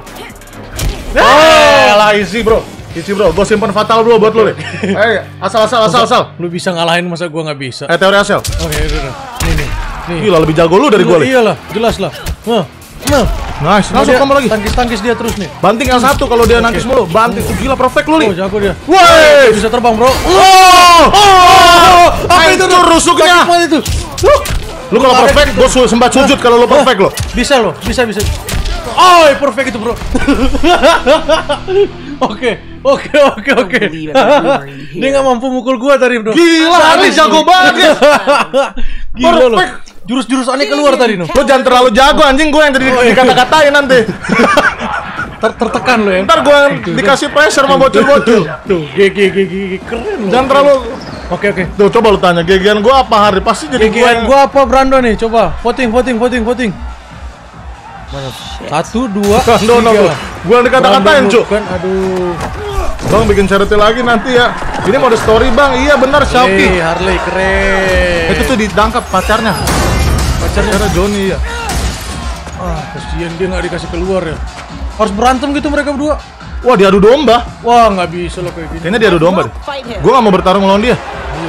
Lah easy bro, gue simpen fatal bro buat lu nih. Asal. Lu bisa ngalahin masa gua nggak bisa? Teori asal. Oke, udah. Nih. Gila lebih jago lu dari gua. Iyalah, jelas lah. Nice, langsung combo lagi. Tangkis dia terus nih. Banting yang satu kalau dia nangkis mulu. Banting, gila perfect lu nih. Oh jago dia. Woi, bisa terbang bro. Apa itu rusuknya? Itu. Lu kalau perfect, gue sembah sujud kalau lu perfect lo. Bisa lo, bisa. Oh, perfect itu bro. Oke. Dia nggak mampu mukul gua tadi bro. Gila, Harley jago banget guys. Gila lo. Jurus-jurus aneh keluar tadi no. Lo jangan terlalu jago anjing, gue yang tadi dikata-katain nanti. Tertekan lo ya. Ntar gue yang dikasih pressure sama bocil-bocil. Tuh, GG keren lo. Jangan terlalu. Oke. Tuh coba lu tanya, GG-an gue apa Harley? Pasti jadi gue yang... gua apa Brando nih? Coba voting. Mana? 1, 2, 3. Gue yang dikata-katain cu. Kan, aduh. Bang bikin charity lagi nanti ya. Ini mode story bang, iya benar Shauki. Harley keren. Itu tuh ditangkap pacarnya Johnny ya. Kasihan dia nggak dikasih keluar ya. Harus berantem gitu mereka berdua. Wah diadu domba. Wah nggak bisa loh kayak gini. Kayaknya diadu domba deh. Gue nggak mau bertarung melawan dia.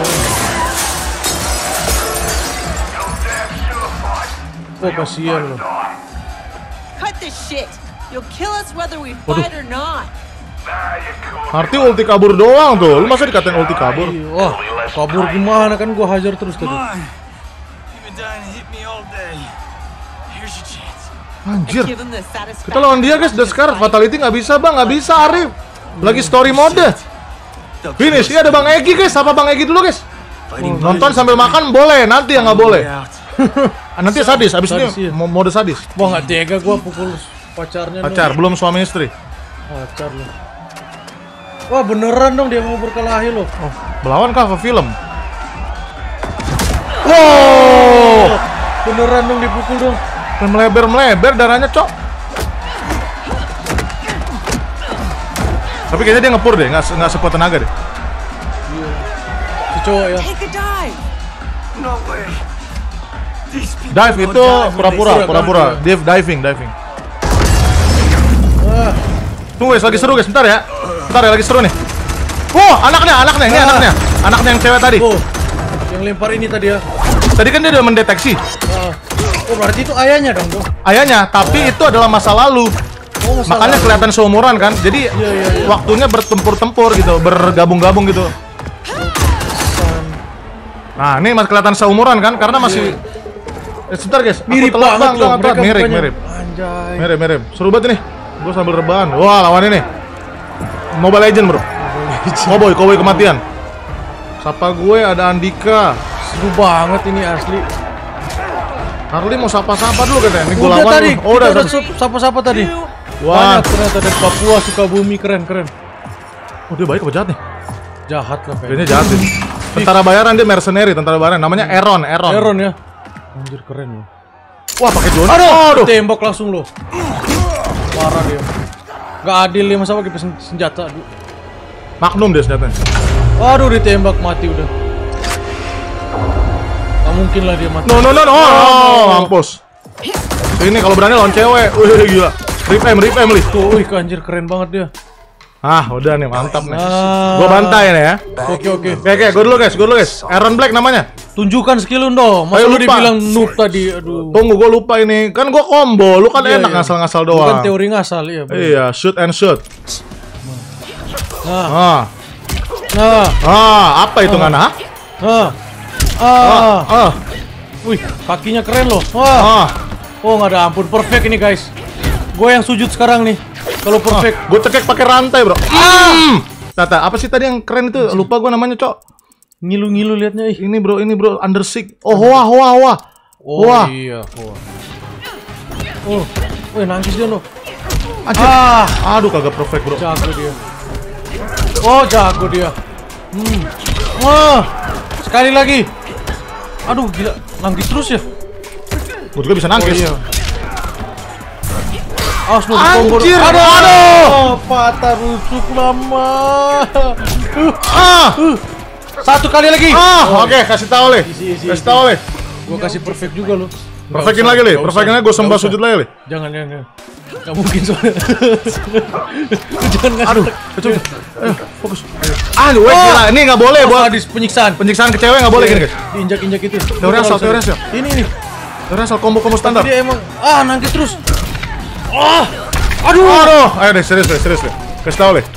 Oh kasihan loh. Cut this shit. You'll kill us whether we fight or not. Arti ulti kabur doang tuh. Lu masa dikatain ulti kabur? Wah, kabur gimana kan gua hajar terus tadi. Anjir. Kita lawan dia guys, Deskar Fatality nggak bisa bang, nggak bisa Arif. Lagi story mode. Finish, iya ada Bang Egi guys, apa Bang Egi dulu guys. Nonton sambil makan boleh, nanti yang nggak boleh. Nanti sadis, abis ini mode sadis. Wah nggak tega gua pukul pacarnya. Pacar, belum suami istri. Pacar loh. Wah beneran dong dia mau berkelahi loh. Oh, melawan kah film? Wow, beneran dong dipukul dong. Dan melebar darahnya cok. Tapi kayaknya dia ngepur deh, nggak sekuat tenaga deh. Iya. Si cowok ya. Dive itu pura-pura. Diving. Tunggu guys, lagi seru guys, bentar ya. Lagi seru nih. Wow, anaknya yang cewek tadi. Oh, yang lempar ini tadi ya. Tadi kan dia udah mendeteksi. Oh, berarti itu ayahnya dong. Ayahnya, tapi itu adalah masa lalu. Makanya kelihatan seumuran kan. Jadi waktunya bertempur-tempur gitu, bergabung-gabung gitu. Nah, ini masih kelihatan seumuran kan karena masih sebentar guys, mirip banget loh, mirip. Anjay. Mirip. Seru banget nih. Gue sambil rebahan. Wah, lawan ini. Mobile Legend, bro. Cowboy kematian. Sapa gue ada Andika. Seru banget ini asli. Harley mau sapa-sapa dulu katanya. Ini gue udah lawan. Tadi. Oh, udah sapa-sapa tadi. Wah, ternyata dari Papua, Sukabumi, keren. Oh, dia baik apa jahat nih? Jahat lah kayaknya jahat nih. Tentara bayaran, dia mercenary, tentara bayaran. Namanya Aaron ya. Anjir keren loh. Wah, pakai Johnny. Aduh. Tembak langsung loh. Parah dia. Gak adil dia masa pakai senjata. Magnum dia senjatanya. Aduh, ditembak mati udah. Gak mungkin lah dia mati. No. Oh, mampus. Ini kalau berani lawan cewek. Wih, gila. Rip em li. Tuh, anjir keren banget dia. Ah, udah nih, mantap nih. Gua bantai nih ya. Oke. Oke, gue dulu guys. Aaron Black namanya. Tunjukkan skill lu dong. Masa lu dibilang noob tadi. Aduh. Tunggu, gue lupa ini. Kan gue combo. Lu kan enak ngasal-ngasal doang. Bukan teori ngasal ya. Iya, shoot and shoot. Apa itu ngana? Wih, kakinya keren loh. Oh, nggak ada ampun, perfect ini guys. Gue yang sujud sekarang nih. Kalau perfect, gue cekek pakai rantai bro. Tata, apa sih tadi yang keren itu? Lupa gue namanya cok. Ngilu liatnya. Ini bro, undersig. Oh, hoa. Oh iya, hoa. Oh, nangis dia loh. Aduh, kagak perfect bro. Jago dia. Sekali lagi. Aduh, gila, nangis terus ya. Gue juga bisa nangis. Anjir. Aduh, patah rusuk lama. Satu kali lagi. Oke, kasih tahu le. Gua kasih perfect juga lo. Perfectin lagi le. Perfectin lagi, gue sembah sujud lagi le. Jangan. Gak mungkin soalnya. Jangan ngasih. Aduh, fokus. Gila, ini nggak boleh buat penyiksaan ke cewek nggak boleh gini guys. Diinjak itu. Teori asal. Ini. Teori asal combo standar. Dia emang nangkis terus. Aduh. Ayo deh, serius deh. Kasih tahu le.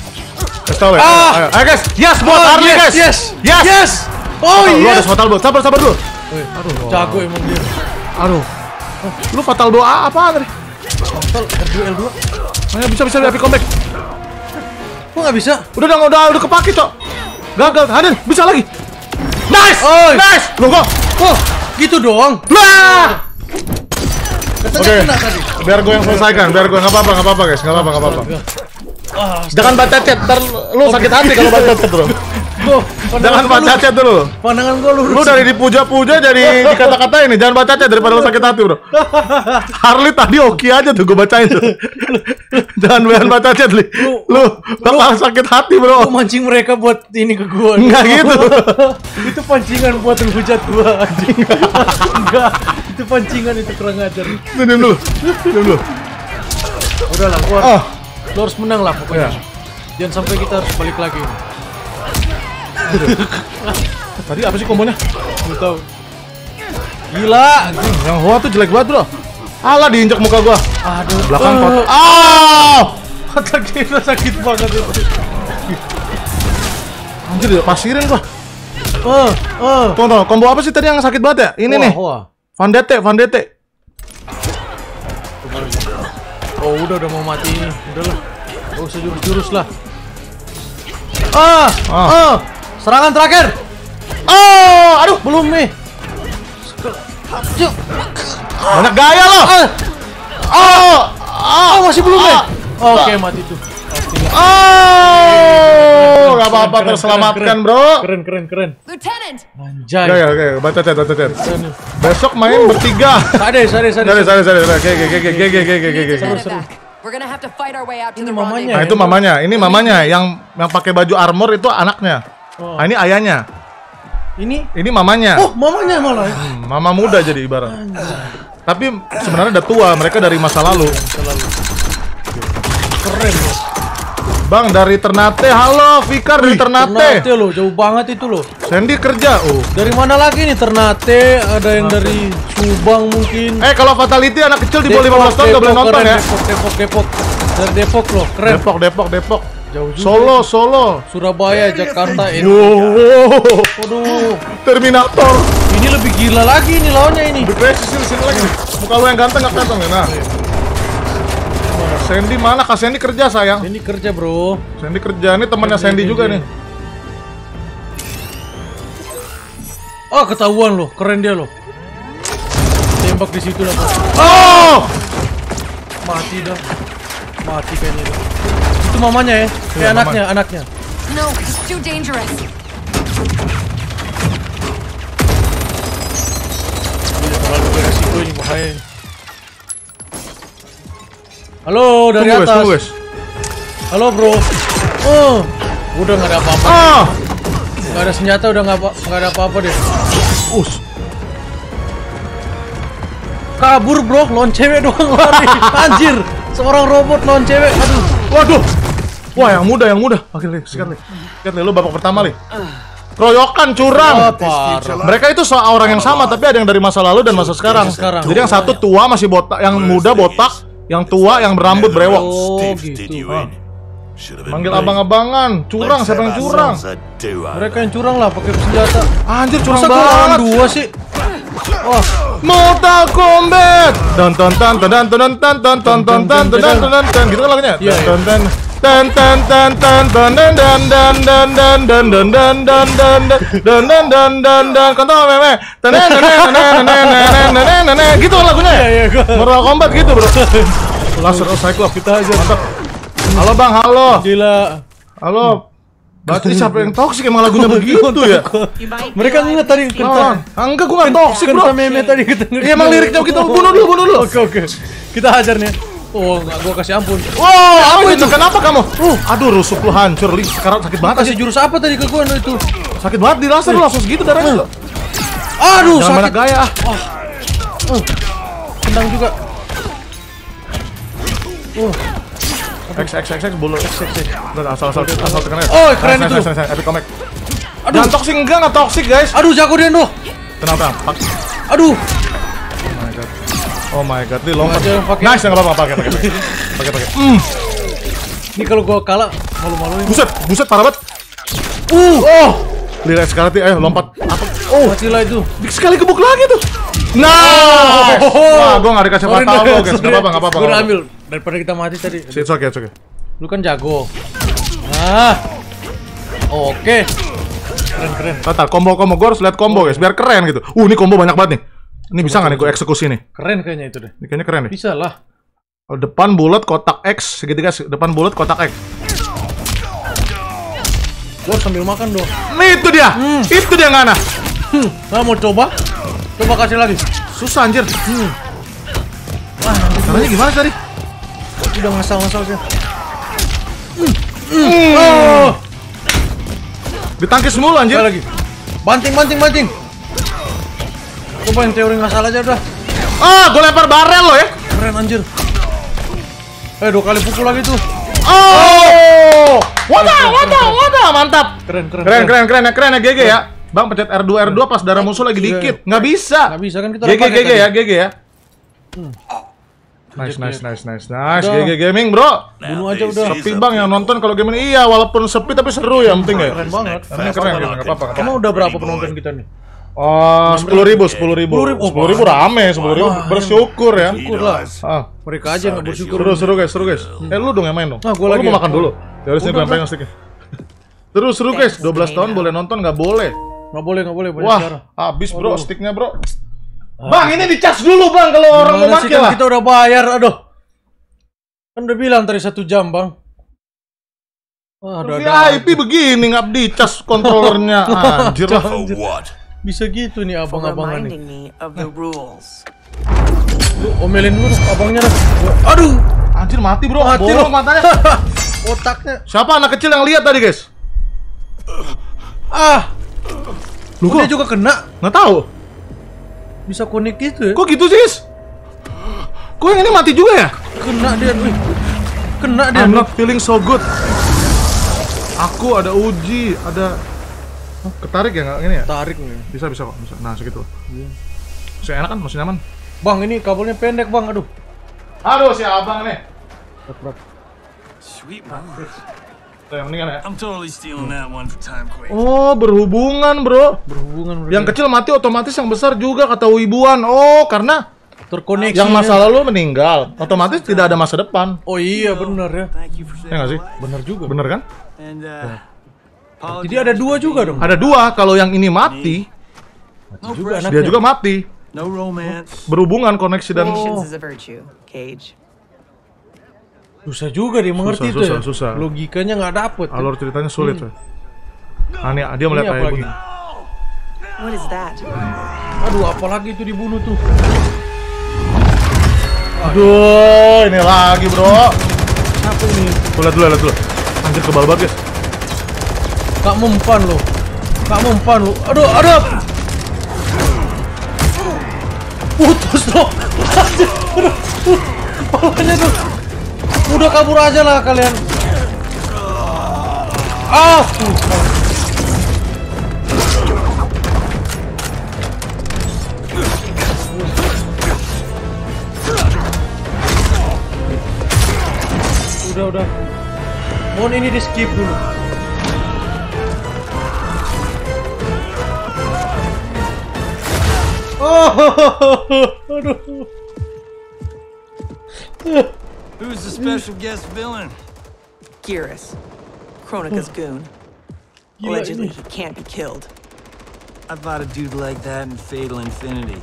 Ayo guys. Yes, buat Harley guys. Yes. Oh lu iya. ada total buat. Sabar dulu. Aduh, jago emang dia. Aduh. Lu fatal doa apa tadi? Fatal R2 L2. Ayo bisa di comeback. Kok nggak bisa? Udah kepake, Cok. Gagal. Hadir, bisa lagi. Nice! Oi. Nice! Lu kok. Oh, gitu doang. Lah! Katanya Oke. kena tadi. Biar gue yang selesaikan, biar gue nggak apa-apa guys, nggak apa-apa. Jangan baca chat, ntar lu sakit hati kalau baca chat bro. Jangan baca chat dulu. Pandangan gua lurus. Lu dari dipuja-puja jadi dikata-katain nih, jangan baca chat daripada lu sakit hati bro. Harley tadi oke aja tuh gue bacain tuh. Jangan baca chat li. Lu bakal sakit hati bro. Lu mancing mereka buat ini ke gua. Enggak gitu. Itu pancingan buat menghujat gua anjing. Enggak. Itu pancingan, itu kurang ajar. Diam dulu. Udahlah, gua lu harus menang lah pokoknya. Jangan sampai kita harus balik lagi. Tadi apa sih kombonya? Lu tahu. Gila, Yang Hoa tuh jelek banget bro. Alah diinjak muka gua. aduh. Belakang pot. Kata kita sakit banget itu. Anjir pasirin gua. Tunggu, combo apa sih tadi yang sakit banget ya? Ini nih. Vandete. Oh, udah mau mati ini. Udahlah. Gak usah jurus-jurus lah. Serangan terakhir. Aduh, Belum nih. banyak gaya loh. Masih belum nih. Oke, mati tuh. Gak apa-apa, terselamatkan bro. Keren. Lieutenant! Anjay. Oke, baca chat. Besok main bertiga. Sade. We're gonna have to fight our way out to Ini the mamanya. Nah rendezvous. itu mamanya, ini mamanya yang pakai baju armor itu anaknya. Nah ini ayahnya. Ini mamanya. Oh, mamanya malah. Mama muda jadi ibarat. Tapi sebenarnya udah tua, mereka dari masa lalu. Keren ya. Bang dari Ternate, halo Fikar dari Ternate. Ternate lo, jauh banget itu lo. Sandy kerja. Dari mana lagi nih Ternate? Ada yang dari Subang mungkin. Kalau Fatality anak kecil di bawah 15 tahun nggak boleh nonton keren, ya. Depok. Dari Depok loh, keren. Depok. Jauh juga. Solo. Surabaya, Jakarta, Yo. Aduh, Terminator. ini lebih gila lagi nih lawannya ini. Sini lagi. Muka lu yang ganteng nggak kelihatan ya? Nah. Sandy mana? Kak Sandy kerja sayang. Ini kerja bro. Sandy kerja, ini temannya Sandy juga nih. Oh ketahuan loh, keren dia loh. Tembak di situ lah. Mati dah. Mati kayaknya. Itu mamanya ya? Anaknya. No, it's too dangerous. Ini terlalu beresiko ini, bahaya. Halo dari atas. Tunggu, guys. Halo bro. Udah nggak ada apa-apa. Nggak ada senjata, udah nggak ada apa-apa deh. Kabur bro, lawan cewek doang lari. Anjir, seorang robot lawan cewek. Aduh. Waduh. Wah yang muda. Akhirnya sikat lu babak pertama li. Keroyokan curang. Mereka itu orang yang sama tapi ada yang dari masa lalu dan masa sekarang. Jadi yang satu tua masih botak, yang muda botak. Yang tua yang berambut brewok. Oh gitu. Manggil abang-abangan, curang, siapa yang curang? Mereka yang curang lah pakai senjata. Anjir curang Masa banget. lawan dua sih? Mortal Kombat. Gitu kan lagunya? Gitu kan lagunya ya? Mortal Kombat gitu bro. Laser Cyclops kita aja mantap. Halo bang, halo. Gila. Halo. Berarti siapa yang toksik emang lagunya begitu ya? Mereka nggak tadi kentang. Enggak, gua nggak toksik bro. Meme tadi kedengeran. Iya emang liriknya gitu. Bunuh dulu. Oke. Kita hajar nih. Oh, nggak, gua kasih ampun. Wow, apa itu? Kenapa kamu? Aduh, rusuk lu hancur, Li. Sekarang sakit banget. Kasih jurus apa tadi ke gua itu? Sakit banget di laser lu langsung segitu darahnya. Aduh, Jangan banyak sakit. gaya. Kentang juga. X bulu. Udah asal tekan aja. Oh, keren itu. Epic comeback. Aduh. Jangan toksik, enggak toksik, guys. Aduh, jago dia loh. Kenapa? Aduh. Oh my god, Li lompat. Pakai. Nice, enggak apa-apa, pakai. Ini kalau gua kalah malu-maluin. Buset, parah banget. Li Rescarati, ayo lompat. Apa? Oh, matilah itu. Sekali gebuk lagi tuh. Nah, wah, gua nggak dikasih fatal lo, guys. Nggak apa-apa. Gua ambil daripada kita mati tadi. It's okay. Lu kan jago. Nah, oke. Keren. Tata, combo. Gua harus lihat combo, guys, biar keren gitu. Ini combo banyak banget nih. Ini bisa nggak nih gua eksekusi nih? Keren kayaknya itu deh. Ini kayaknya keren nih. Bisa lah. Depan bulat, kotak X, segitiga. Depan bulat, kotak X. Gua sambil makan dong. Nih itu dia. Itu dia Ngana. Nah, mau coba? Coba kasih lagi. Susah anjir. Caranya gimana tadi? Udah ngasal sih. Ditangkis mulu anjir. Lagi. Banting. Coba yang teori ngasal aja udah. Gue lempar barel lo ya. Keren anjir. 2 kali pukul lagi tuh. Wadah, mantap. Keren ya GG ya. Bang pencet R2 pas darah musuh lagi dikit. Nggak bisa kan kita GG ya. Nice. GG Gaming, bro. Bunuh aja udah. Sepi bang yang nonton kalau game ini. Iya, walaupun sepi tapi seru ya, penting ya. Keren banget. Keren, nggak apa-apa. Emang udah berapa penonton kita nih? 10.000 rame, 10.000 bersyukur ya. Syukur lah. Mereka aja nggak bersyukur. Seru guys. Lu dong yang main dong. Gua lagi mau makan dulu. Ya harusnya gue yang pengen sticknya. Seru guys, 12 tahun boleh nonton nggak boleh. Nggak boleh. Wah, habis bro sticknya bro. Bang, ini dicas dulu bang kalau orang mau pakai lah. Kita udah bayar, aduh. Kan udah bilang tadi 1 jam bang. Wah, VIP begini nggak dicas kontrolernya, anjir lah. Bisa gitu nih abang-abangan nih. Reminding me of the rules. Lu omelin dulu abangnya dah. Aduh, anjir mati bro, mati bolong matanya. Otaknya. Siapa anak kecil yang lihat tadi guys? Lu dia juga kena? Nggak tahu. Bisa connect gitu ya? Kok gitu sih? Kok yang ini mati juga ya? Kena dia, I'm not feeling so good. Aku ada uji, ada ketarik ya nggak ini ya? Tarik nih. Bisa kok, bisa. Nah segitu. Masih enak kan, masih nyaman. Bang, ini kabelnya pendek bang, aduh. Aduh si abang nih. Sweet man. Yang ini kan ya. I'm totally stealing that one for Timequake. Oh, berhubungan bro. Yang kecil mati otomatis yang besar juga kata Wibuan. Oh, karena terkoneksi. Yang masa lalu meninggal, otomatis tidak ada masa depan. Oh iya benar ya. Ya nggak sih? Benar juga. Bener kan? Jadi ada 2 juga dong. Ada 2. Kalau yang ini mati, juga dia juga mati. No romance. Berhubungan koneksi dan. Patience is a virtue, Cage. Susah juga dia mengerti itu ya. Susah. Logikanya nggak dapet. Alur ceritanya sulit. Nah, nih, dia melihat ayah ibunya. What is that? Aduh, apalagi itu dibunuh tuh. Aduh, ini lagi bro. Apa ini? Lihat dulu. Anjir kebal banget guys. Kak mempan lo. Aduh. Putus loh. Kepalanya tuh. Udah kabur aja lah kalian. Udah. Mohon ini di skip dulu. Aduh. Who's the special guest villain? Geras, Kronika's goon. Allegedly, he can't be killed. I fought a dude like that in Fatal Infinity.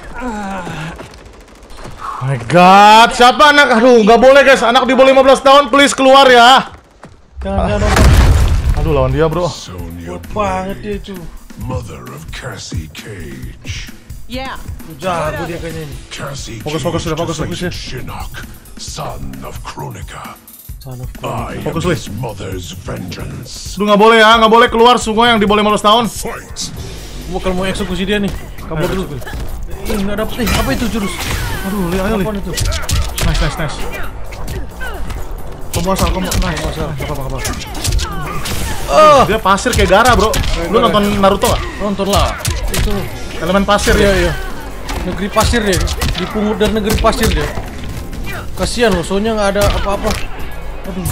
My God, siapa anak? Aduh, nggak boleh guys, anak di bawah 15 tahun, please keluar ya. Jangan. Aduh, lawan dia bro. Kuat banget dia itu. Mother of Cassie Cage. Yeah. Jago dia kayaknya ini. Cassie Fokus ya. Shinnok, son of Kronika. I am Fokus, his mother's vengeance. Aduh, nggak boleh keluar semua yang di bawah 15 tahun. Fight. Gua kalau mau eksekusi dia nih, kabur dulu. Nggak dapet. Apa itu jurus? Aduh, ayo li. Itu? Nice. Kamu asal. Apa. Dia pasir kayak Gaara bro. Lu nonton Naruto gak? Nonton lah. Itu elemen pasir ya. Iya. Negeri pasir deh. Dipungut dari negeri pasir deh. Kasihan loh, soalnya nggak ada apa-apa. Aduh.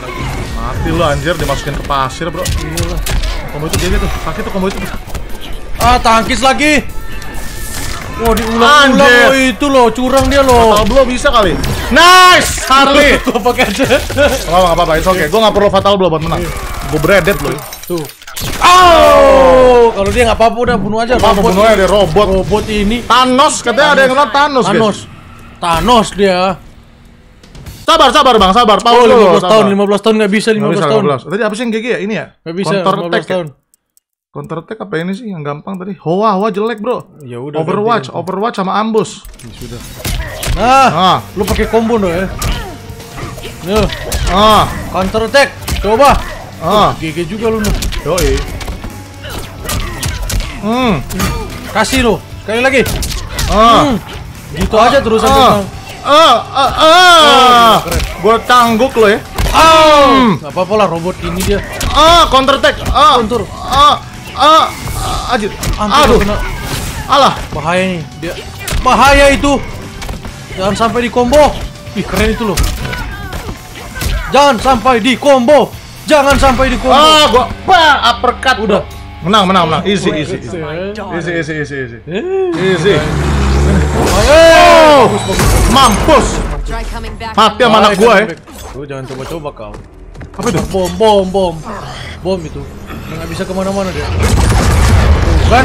Mati lu anjir, dimasukin ke pasir bro. Iyalah. Combo itu dia tuh, sakit tuh combo itu. Tangkis lagi. Wah, diulang-ulang lo itu lo, curang dia lo. Fatal blow bisa kali. Nice, Harley. Gua pakai aja. Enggak apa-apa, oke. Gua nggak perlu fatal blow buat menang. Gua breaded lo. Tuh. Oh, kalau dia nggak apa-apa udah bunuh aja. Bunuh aja, dia robot. Robot ini. Thanos, katanya ada yang kenal Thanos, guys. Thanos dia. Sabar Bang, sabar. Oh, 15 tahun nggak bisa 15 tahun. Tadi apa sih yang GG ya? Ini ya? Nggak bisa. Counter 15 attack. tahun. Counter attack apa ini sih yang gampang tadi? Hoa jelek, Bro. Ya udah. Overwatch sama ambush. Ya sudah. Nah, lu pakai combo dong ya. Nih. Counter attack. Coba. GG juga lu nih. Yoi. Kasih lu. Sekali lagi. Gitu aja terus sampai gue tangguk lo ya. Gak apa-apa lah, robot ini dia. Counter attack. Counter. Anjir. Aduh. Alah. Bahaya nih dia. Bahaya itu. Jangan sampai di combo. Ih, keren itu loh. Jangan sampai di combo. Jangan sampai di combo. Gua uppercut. Udah. Menang. Easy. Mampus. Mati sama anak gua ya. Lu jangan coba-coba kau. Apa itu? Bom itu. Nggak bisa kemana-mana dia. Tuh kan?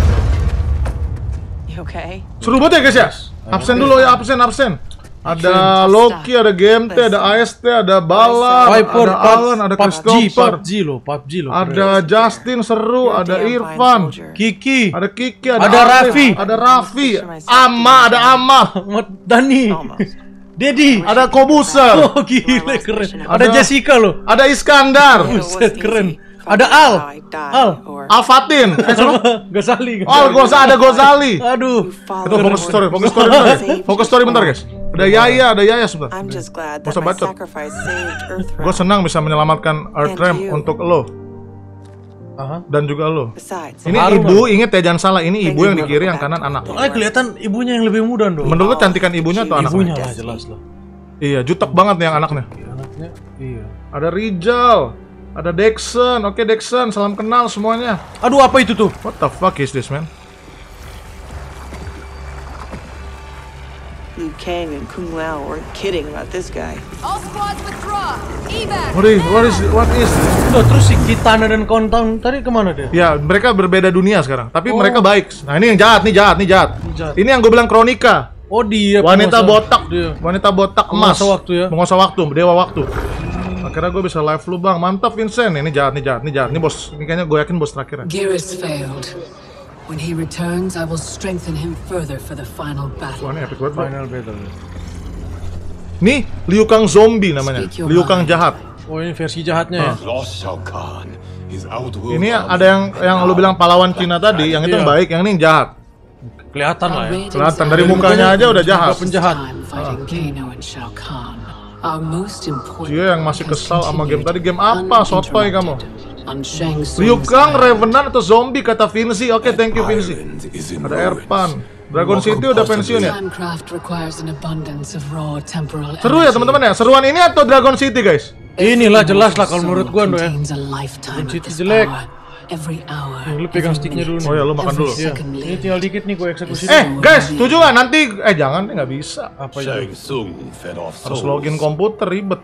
Okay. Seru banget ya guys ya. Absen dulu ya, absen. Ada Loki, ada GMT, ada AST, ada Balan, Viper, ada Alan, ada Christopher, PUBG lo. ada Justin seru, ada Irfan, Kiki, ada Raffi, ada Ama, Dani, Dedi, ada Kobuser. Oh gila keren. Ada Jessica lo. Ada Iskandar. Buset keren. Ada Al Fatin. Gozali. Ada Gozali. Aduh. Itu fokus story bentar guys. Ada Yaya sebentar. Masa bacot. Gue senang bisa menyelamatkan Earthrealm untuk lo. Dan juga lo. Ini ibu, inget ya jangan salah, ini ibu yang di kiri, yang kanan anak. Kelihatan ibunya yang lebih muda dong. Menurut lo cantikan ibunya atau anaknya? Ibunya lah, jelas lah. Iya, jutek banget nih yang anaknya. Iya. Ada Rizal, ada Dexon. Oke Dexon, salam kenal semuanya. Aduh, apa itu tuh? What the fuck is this, man? Liu Kang and Kung Lao weren't kidding about this guy. All squads withdraw. Evac. What is? Loh, terus si Kitana dan Kontang tadi kemana dia? Ya, mereka berbeda dunia sekarang. Tapi mereka baik. Nah, ini yang jahat. Ini yang gue bilang Kronika. Oh, dia wanita botak emas. Penguasa waktu, dewa waktu. Akhirnya gue bisa live lu bang. Mantap Vincent. Ini jahat. Ini bos. Ini kayaknya gue yakin bos terakhirnya. Geras failed. When he returns, I will strengthen him further for the final battle. Wah, ini epic banget. Final battle. Nih, Liu Kang zombie namanya. Liu Kang jahat. Oh, ini versi jahatnya ya. Ini ada yang lu bilang pahlawan Cina tadi, yang itu yang baik, yang ini yang jahat. Kelihatan lah ya. Kelihatan dari mukanya aja udah jahat. Penjahat. Dia yang masih kesal sama game tadi. Game apa? Sotoy kamu. Liu Kang, Revenant atau zombie kata Vinci. Oke, thank you Vinci. Ada Erpan. Dragon City udah pensiun ya. Seru ya teman-teman ya. Seruan ini atau Dragon City guys? Inilah jelas lah kalau menurut gua ya. Dragon City jelek. Lu pegang sticknya dulu. Oh ya, lu makan dulu. Iya. Ini tinggal dikit nih gua eksekusi. Guys, setuju nggak nanti? Jangan, nggak bisa. Apa ya? Harus login komputer ribet.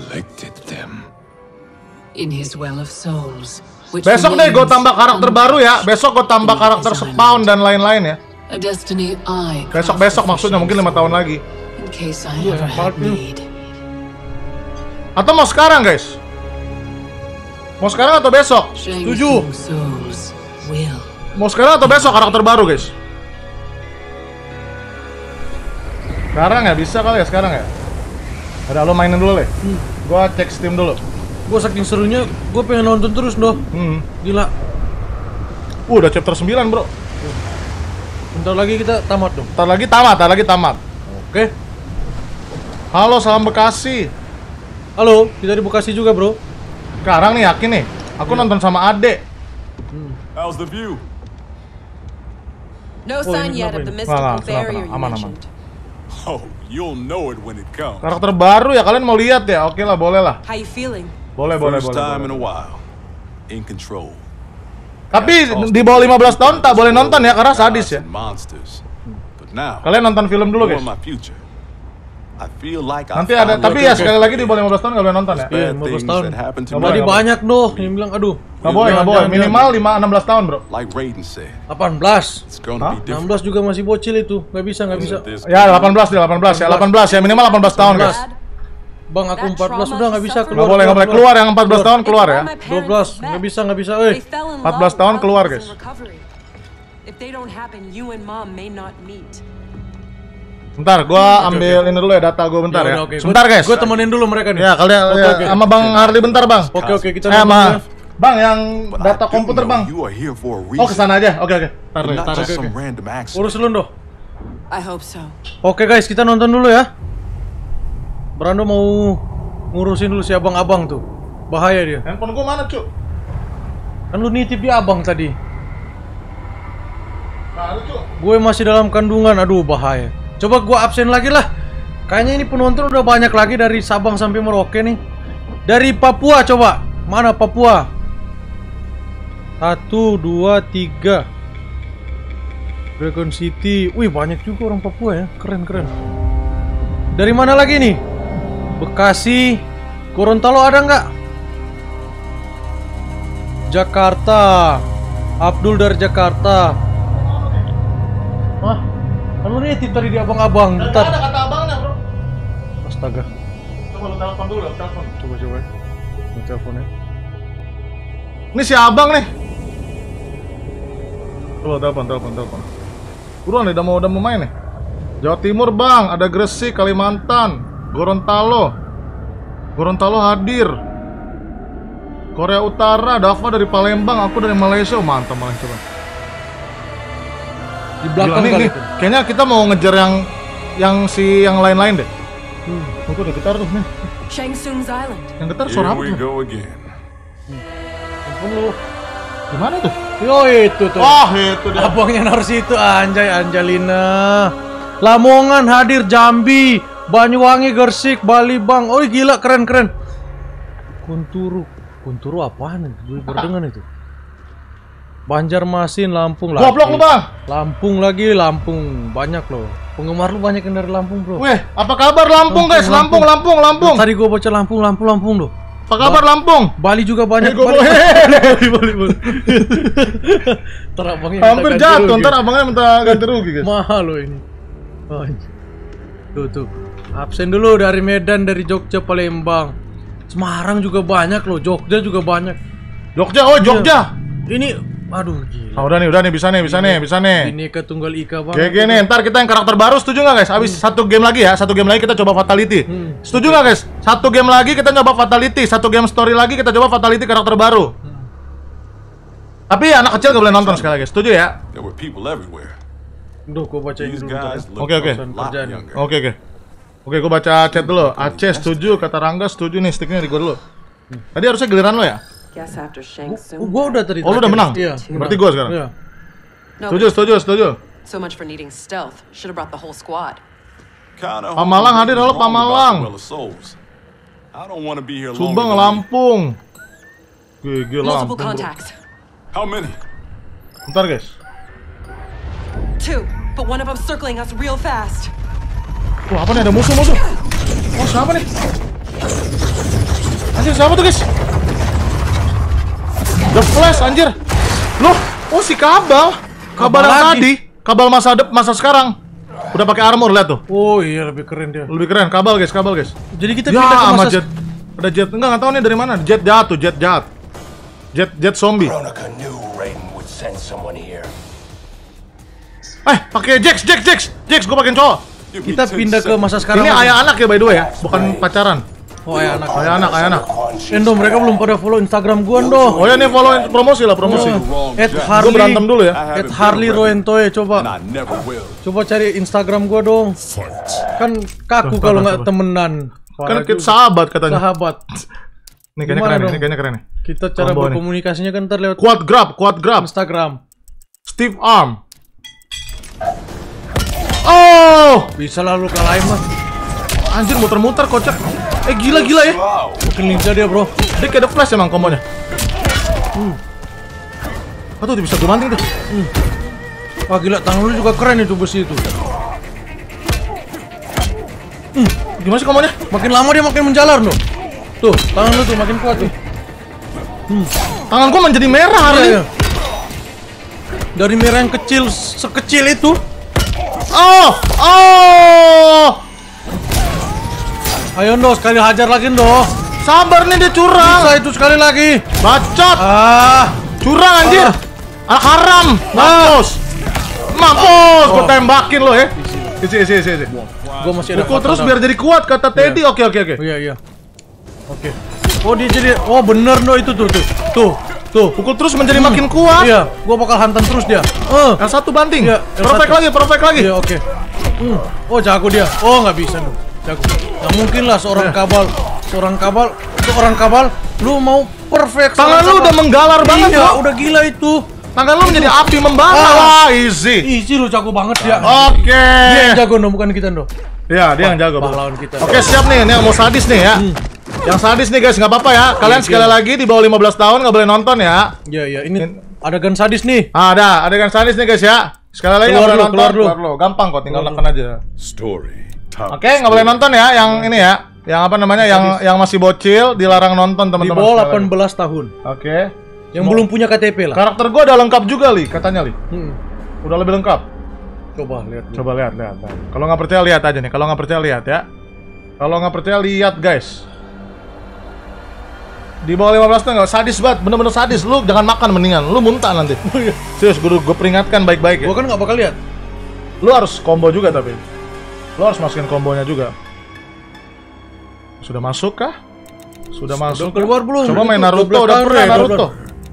Besok deh gue tambah karakter baru ya. Besok gue tambah karakter spawn dan lain-lain ya. Besok maksudnya mungkin 5 tahun lagi. Atau mau sekarang guys? Mau sekarang atau besok? Setuju. Mau sekarang atau besok karakter baru guys? Sekarang ya, bisa kali ya sekarang ya. Ada lo mainin dulu deh. Gue cek Steam dulu. Gue saking serunya, gue pengen nonton terus doh. Gila. Udah chapter 9 bro. Bentar lagi kita tamat dong. Bentar lagi tamat. Oke. Halo, salam Bekasi. Halo, kita di Bekasi juga bro. Sekarang nih yakin nih, aku nonton sama Ade. How's the view? No sign yet of the mystical barrier you mentioned. Oh, you'll know it when it comes. Karakter baru ya, kalian mau lihat ya? Oke lah, boleh lah. How you feeling? Boleh. First time in a while. In control. Tapi di bawah 15 tahun tak boleh nonton ya karena sadis ya. Kalian nonton film dulu guys. Nanti ada, tapi ya sekali lagi di bawah 15 tahun nggak boleh nonton ya. Iya, 15 tahun. Tadi banyak doh yang bilang aduh. Nggak boleh. Minimal 16 tahun bro. 18. 16 juga masih bocil itu, nggak bisa. Ya 18 ya minimal 18 tahun guys. Bang aku 14 udah nggak bisa keluar. Nggak boleh keluar, yang 14 tahun keluar ya. 12 nggak bisa. 14 tahun keluar guys. Bentar, gua ambil ini dulu ya data gua bentar ya. Sebentar guys. Gua temenin dulu mereka nih. Ya kalian sama Bang Harley bentar bang. Oke kita. Sama Bang yang data komputer bang. Oh kesana aja. Oke. Tar. Urus dulu doh. I hope so. Oke guys, kita nonton dulu ya. Brando mau ngurusin dulu si abang-abang tuh. Bahaya dia. Handphone gua mana, Cuk? Kan lu nitip di abang tadi. Nah, Cuk. Gue masih dalam kandungan, aduh bahaya. Coba gua absen lagi lah. Kayaknya ini penonton udah banyak lagi dari Sabang sampai Merauke nih. Dari Papua coba. Mana Papua? 1, 2, 3. Dragon City. Wih, banyak juga orang Papua ya. Keren. Dari mana lagi nih? Bekasi, Gorontalo ada nggak? Jakarta, Abdul dari Jakarta. Wah, kan lu nitip tadi di abang-abang. Bentar. Ada kata abangnya bro. Astaga. Coba lu telepon dulu, telepon. Coba. Ini teleponnya. Ini si abang nih. Coba telepon. Buruan nih, udah mau main nih. Jawa Timur bang, ada Gresik, Kalimantan, Gorontalo hadir. Korea Utara, Dava dari Palembang, aku dari Malaysia. Oh, mantap Malaysia bang. Di belakang kali itu. Kayaknya kita mau ngejar yang lain-lain deh. Tunggu deh, gitar tuh nih. Shang Tsung's Island. Yang gitar suara apa tuh? Telepon lu. Gimana tuh? Yo itu tuh. Wah itu dia. Abangnya naruh situ, anjay Angelina. Lamongan hadir, Jambi, Banyuwangi, Gersik, Bali bang. Oh gila keren. Kunturu apaan nih? Gue berdengar itu. Banjarmasin, Lampung. Goblok lu bang. Lampung banyak loh. Penggemar lu banyak yang dari Lampung bro. Weh, apa kabar Lampung guys? Lampung. Tadi gue baca Lampung loh. Apa kabar Lampung? Bali juga banyak. Bali. Hampir jatuh, ntar abangnya minta ganti rugi guys. Mahal loh ini. Tuh. Absen dulu dari Medan, dari Jogja, Palembang. Semarang juga banyak loh, Jogja juga banyak. Jogja. Ini aduh gila. Udah nih, bisa nih. Ini ke Tunggal Ika bang. Kayak gini, ntar kita yang karakter baru, setuju nggak guys? Habis satu game lagi kita coba Fatality. Setuju nggak guys? Satu game lagi kita coba Fatality, satu game story lagi kita coba Fatality karakter baru. Tapi anak kecil gak boleh nonton sekali lagi, setuju ya? Duh, gua bacain dulu. Oke, gua baca chat dulu. Aceh setuju, kata Rangga setuju nih, sticknya di gua dulu. Tadi harusnya giliran lo ya? Gua udah tadi. Oh, lu udah menang? Iya. Berarti gua sekarang? Iya. Setuju. So much for needing stealth. Should have brought the whole squad. Pamalang hadir, halo Pamalang. Subang, Lampung. GG Multiple Lampung. contacts. How many? Bentar guys. 2, but one of them circling us real fast. Wah, apa nih? Ada musuh. Oh, siapa nih? Anjir, siapa tuh guys? The Flash, anjir. Loh, oh si Kabal yang tadi. Kabal masa sekarang. Udah pakai armor, lihat tuh. Oh iya, lebih keren dia. Lebih keren, Kabal guys. Jadi kita ya, pindah ke masa jet. Ada jet, enggak tahu nih dari mana. Jet jatuh. Jet zombie. Pakai Jax, gue pakai cowok. Kita pindah ke masa sekarang. Ini ayah anak ya by the way ya, bukan pacaran. Oh ayah anak. Endo mereka belum pada follow Instagram gua Endo. Oh ya nih follow promosi. Harley. Gua berantem dulu ya. Harley Roentoy coba cari Instagram gua dong. Kan kaku kalau nggak temenan. Kan kita sahabat katanya. Sahabat. Nih kayaknya keren nih. Kita cara berkomunikasinya kan ntar lewat Quad grab Instagram. Steve Arm. Oh, bisa lalu kalahin mah. Anjir muter-muter kocak. Gila ya. Mungkin ninja dia bro. Dia kayak The Flash emang kombonya. Oh tuh bisa gue banting tuh. Wah gila, tangan lu juga keren itu besi itu. Gimana sih kombonya? Makin lama dia makin menjalar loh. Tuh, tangan lu tuh makin kuat tuh. Tangan gua menjadi merah hari ini. Iya. Dari merah yang kecil sekecil itu. Oh. Ayo Ndo, sekali hajar lagi Ndo. Sabar nih, dia curang. Bisa itu sekali lagi. Bacot. Curang anjir. Anak haram. Mampus. Gua tembakin lo ya. Isi. Gua masih ada. Pukul terus biar jadi kuat kata Teddy. Oke. Iya. Oke. Oh dia jadi, oh bener no itu tuh. Pukul terus menjadi makin kuat. Iya, gua bakal hantam terus dia. Yang satu banting. Iya, perfect lagi. Iya, oke. Oh jago dia. Oh nggak bisa no. Jago. Nggak mungkin lah seorang kabal, lu mau perfect. Tangan lu udah menggalar banget ya. lo. Udah gila itu. Tangan lu menjadi api membara. Easy lu jago banget dia. Oke. Dia yang jago no, bukan kita no. Iya, dia yang jago. Pahlawan kita. Oke, siap nih. Ini yang mau sadis nih ya. Yang sadis nih guys, nggak apa-apa ya. Kalian sekali lagi di bawah 15 tahun nggak boleh nonton ya. Iya, ini adegan sadis nih. Ada adegan sadis nih guys ya. Sekali lagi nggak boleh nonton. Keluar lu. Gampang kok, tinggal tekan aja. Oke, nggak boleh nonton ya. Yang ini ya. Yang apa namanya? Yang masih bocil dilarang nonton teman-teman. Di bawah 18 tahun. Oke. Yang belum punya KTP lah. Karakter gua udah lengkap juga Li, katanya Li. Udah lebih lengkap. Coba lihat. Kalau nggak percaya lihat aja nih. Kalau nggak percaya lihat ya. Kalau nggak percaya lihat guys. Di bawah 15 tahun nggak sadis banget, bener-bener sadis. Lu jangan makan mendingan, lu muntah nanti. Serius, gue peringatkan baik-baik ya. Gua kan nggak bakal lihat. Lu harus combo juga tapi. Lu harus masukin kombonya juga. Sudah masuk kah? Sudah masuk. Keluar belum? Coba main Naruto, udah pernah Naruto.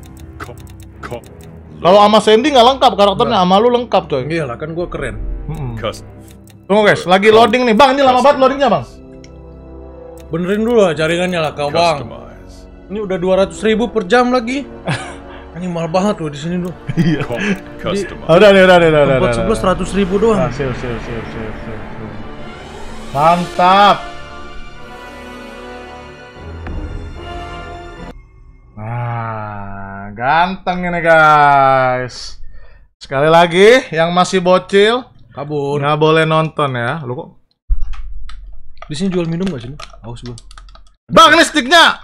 Kalau sama Sandy nggak lengkap karakternya, sama lu lengkap coy. Iyalah kan gua keren. Tunggu guys, lagi loading nih. Bang, ini lama banget loadingnya bang. Benerin dulu lah jaringannya lah kau bang. Ini udah 200.000 per jam lagi. Ini mahal banget loh di sini tuh. Iya. Udah. Buat 100.000 doang. Sip. Mantap. Nah, ganteng ini guys. Sekali lagi, yang masih bocil kabur. Nggak boleh nonton ya. Lu kok? Di sini jual minum nggak sih? Haus gua. Bang, ini sticknya.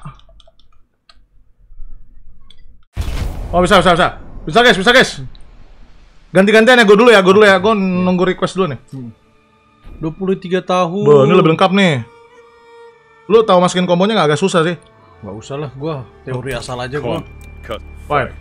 Oh bisa guys. Ganti-gantian ya, gue dulu ya. Gue nunggu request dulu nih. 23 tahun. Ini lebih lengkap nih. Lu tahu masukin kombonya nggak agak susah sih? Nggak usah lah, gua teori asal aja gua. Fight.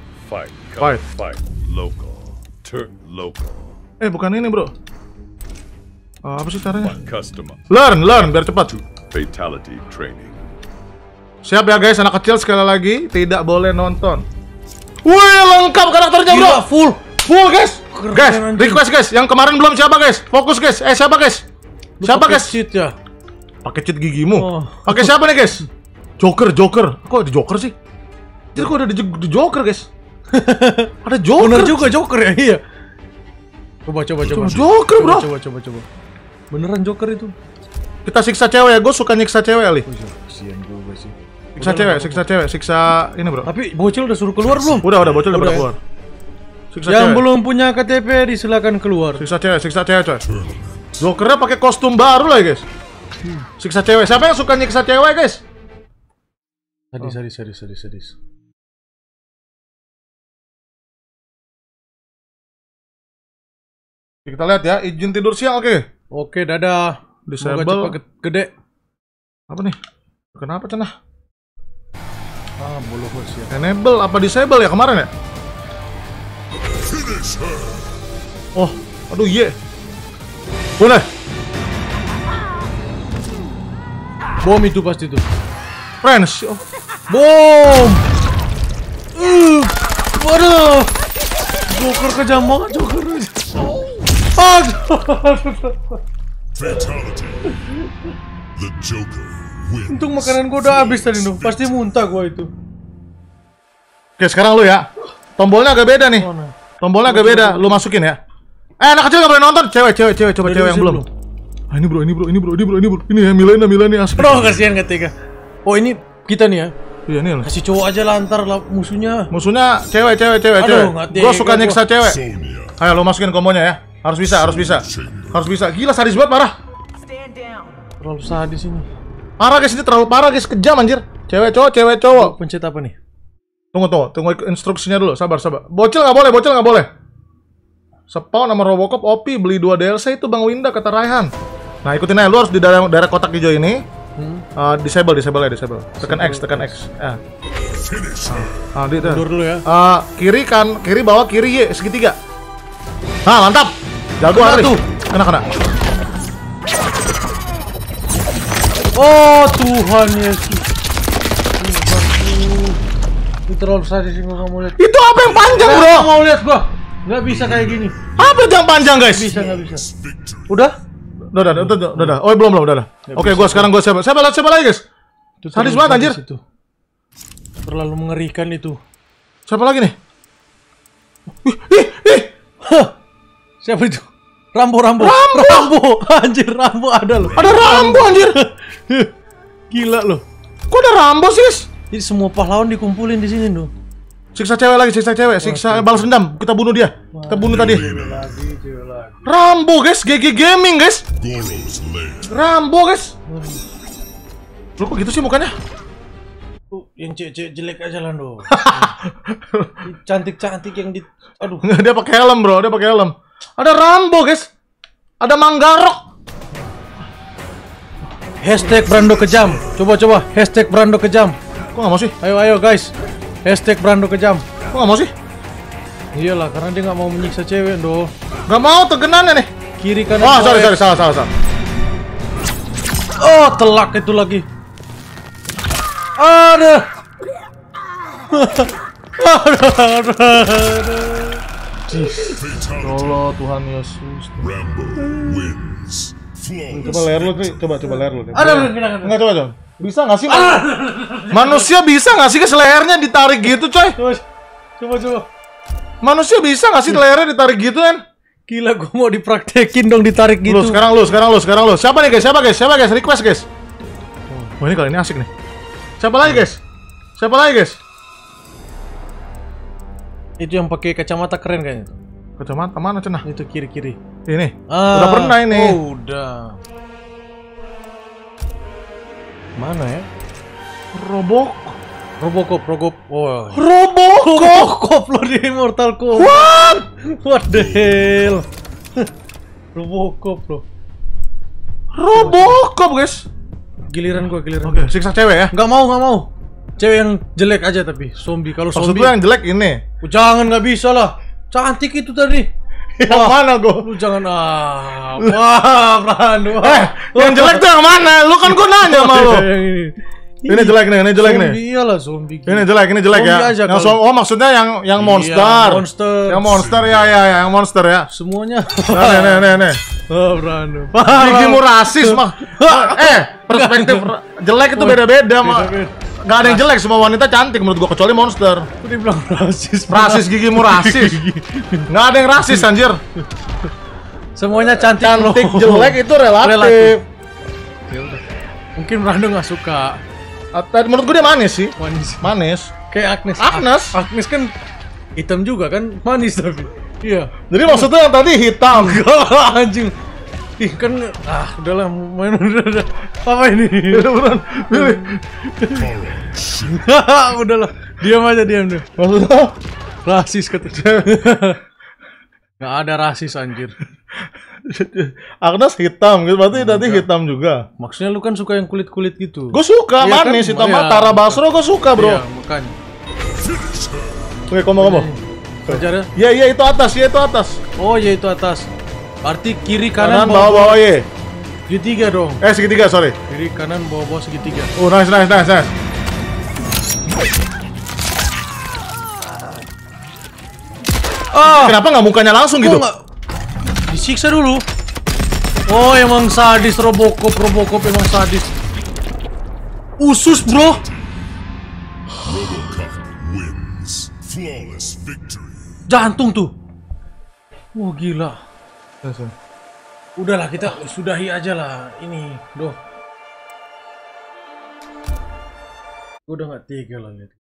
Local. Turn local. Bukan ini bro. Apa sih caranya? Learn biar cepat. Fatality training. Siap ya guys, anak kecil sekali lagi tidak boleh nonton. Wih, lengkap karakternya bro. Gila, full guys. Guys, request guys. Yang kemarin belum siapa guys? Fokus guys. Siapa guys? Cheat ya? Pakai cheat gigimu. Pakai siapa nih guys? Joker. Kok ada Joker sih? Jadi kok ada di Joker guys? Ada Joker. Bener juga Joker ya, iya. Coba. Joker bro. Coba. Beneran Joker itu. Kita siksa cewek ya, gue suka nyiksa cewek Ali. Kasian juga sih. Siksa ini bro. Tapi bocil udah suruh keluar belum? Udah bocil udah keluar. Yang belum punya KTP disilakan keluar. Siksa cewek coy. Jokernya pakai kostum baru lah guys. Siksa cewek. Siapa yang suka nyiksa cewek guys? Sadis. Kita lihat ya, izin tidur siang Oke, dadah. Disable. Semoga cepat gede. Apa nih? Kenapa cenah? Boleh ya. Enable apa disable ya kemarin ya? Oh, aduh ye. Boleh. Bom itu pasti tuh. Friends. Bom. Waduh. Joker kejam banget Joker. Fatality. The Joker wins. Untung makanan gua udah habis tadi tuh. Pasti muntah gua itu. Oke, sekarang lu ya. Tombolnya agak beda nih. Tombolnya agak beda. Lu masukin ya. Anak kecil nggak boleh nonton. Cewek. Coba cewek yang belum. Ini bro. Ini ya Milena asik. Bro, kasihan ketiga. Oh, ini kita nih ya. Iya nih. Kasih cowok aja lah ntar lah musuhnya. Musuhnya cewek. Gue suka nyiksa cewek. Ayo lo masukin kombonya ya. Harus bisa. Gila sadis banget parah. Terlalu sadis ini. Parah guys, ini terlalu parah guys, kejam anjir. Cewek cowok. Pencet apa nih? Tunggu instruksinya dulu, sabar. Bocil nggak boleh. Spawn sama Robocop OP, beli 2 DLC itu Bang Winda kata Raihan. Nah ikutin aja, lu harus di daerah kotak hijau ini. Disable. Tekan X. Ya. Mundur dulu ya. Kiri bawah, kiri Y segitiga. Nah, mantap. Jago hari. Kena. Oh, Tuhan Yesus. Itu terlalu sadis sih, gua nggak mau lihat. Itu apa yang panjang, bro? Nggak mau lihat gua. Nggak bisa kayak gini. Apa yang panjang, guys? Nggak bisa. Udah. Oh, belum, udah. Oke, gua siapa? Siapa lagi, guys? Sadis banget anjir. Itu. Terlalu mengerikan itu. Siapa lagi nih? Siapa itu? Rambo. Anjir, Rambo ada loh. Ada Rambo anjir. Gila loh. Kok ada Rambo sih? Jadi semua pahlawan dikumpulin di sini loh. Siksa cewek, siksa balas dendam. Kita bunuh dia. Kita bunuh tadi. Cewek lagi. Rambo guys, GG Gaming guys. Rambo guys. Lu kok gitu sih mukanya? Yang cewek jelek aja lah dong. Cantik yang di. Aduh. Dia pakai helm bro, Ada Rambo guys. Ada Manggarok. Hashtag Brando kejam. Coba. Hashtag Brando kejam. Kok nggak mau sih? Ayo guys. Hashtag Brando kejam. Kok nggak mau sih? Iyalah, karena dia nggak mau menyiksa cewek dong. Nggak mau tegenannya nih. Kiri kanan. Oh sorry, salah. Oh telak itu lagi. Aduh. Allah Tuhan Yesus. Rambo wins. Coba leher lu nih, coba leher lu. Enggak coba. Bisa nggak sih? Manusia bisa nggak sih ke lehernya ditarik gitu, coy? Coba. Manusia bisa nggak sih lehernya ditarik gitu kan? Gila, gua mau dipraktekin dong ditarik gitu. Sekarang lu. Siapa nih guys? Siapa guys? Request guys. Wah ini kali ini asik nih. Siapa lagi guys? Itu yang pakai kacamata keren kayaknya. Kacamata mana cenah? Itu kiri. Ini. Udah pernah ini. Oh, udah. Mana ya? Robocop. Oh. Robocop lo di Mortal Kombat. What the hell? Robocop lo. Robocop guys. Giliran gua. Oke, siksa cewek ya? Nggak mau. Cewek yang jelek aja tapi zombie. Kalau zombie yang jelek ini. Jangan, nggak bisa lah. Cantik itu tadi. Yang mana gua? Lu jangan wah, Brando. Yang jelek tuh yang mana? Lu kan gua nanya sama lu. Ini jelek nih. Iyalah zombie. Ini jelek ya. Oh maksudnya yang monster. Yang monster ya, yang monster ya. Semuanya. Nih. Oh, Brando. Gigimu rasis mah. Perspektif jelek itu beda-beda mah. Gak ada yang jelek, semua wanita cantik menurut gua kecuali monster. Dia bilang rasis. Rasis, gigimu rasis. Gak ada yang rasis anjir. Semuanya cantik jelek itu relatif. Mungkin Brando nggak suka. Menurut gue dia manis sih. Manis. Kayak Agnes. Agnes kan hitam juga kan, manis tapi. Iya. Jadi maksudnya yang tadi hitam. Anjing. Ih kan, udahlah main udah. Apa ini? Udahlah. Diam deh. Maksudnya rasis kata. Nggak ada rasis anjir. Agnes hitam gitu, berarti nanti hitam juga. Maksudnya lu kan suka yang kulit-kulit gitu. Gue suka, iya, manis, hitam kan? Tara Basro gue suka bro. Iya, makanya. Oke, komo. Iya itu atas. Oh iya itu atas. Berarti kiri kanan bawah ya. Segitiga dong. Segitiga, sorry. Kiri kanan bawah segitiga. Oh nice. Kenapa nggak mukanya langsung gitu? Disiksa dulu. Oh emang sadis Robocop emang sadis. Usus bro. Robocop wins. Flawless victory. Jantung tuh. Wah gila. Udahlah kita sudahi aja lah ini. Doh. Gue udah nggak tega lah lihat.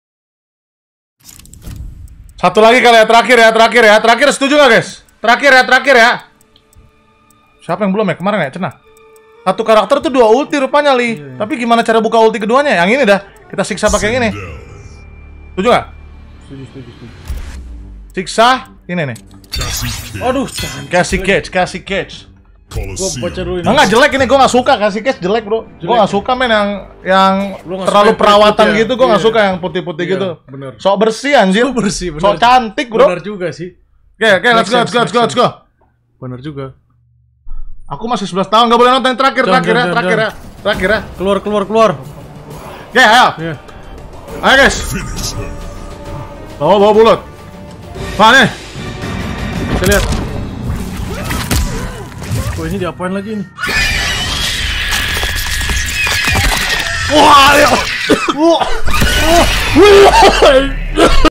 Satu lagi kali ya, terakhir ya. Terakhir setuju nggak guys? Terakhir ya. Siapa yang belum ya? Kemarin ya, Cenah. Satu karakter tuh 2 ulti rupanya, Li. Iya. Tapi gimana cara buka ulti keduanya? Yang ini dah. Kita siksa pakai yang ini. Setuju nggak? Setuju. Siksa ini nih. Aduh, jangan. Kasih catch. Gue baca dulu ini. Nggak jelek ini, gue nggak suka kasih catch jelek bro. Gue nggak suka men yang terlalu perawatan ya? gitu. Gue nggak suka yang putih-putih gitu. Bener. Sok bersih anjir. Bener. Sok cantik bro. Bener juga sih. Oke, let's go. Bener juga. Aku masih 11 tahun, nggak boleh nonton yang terakhir ya. Keluar. Oke, ayo. Iya. Ayo guys. Bawa bulut. Mana? Kita lihat. Oh, ini diapain lagi nih? Wah, ya.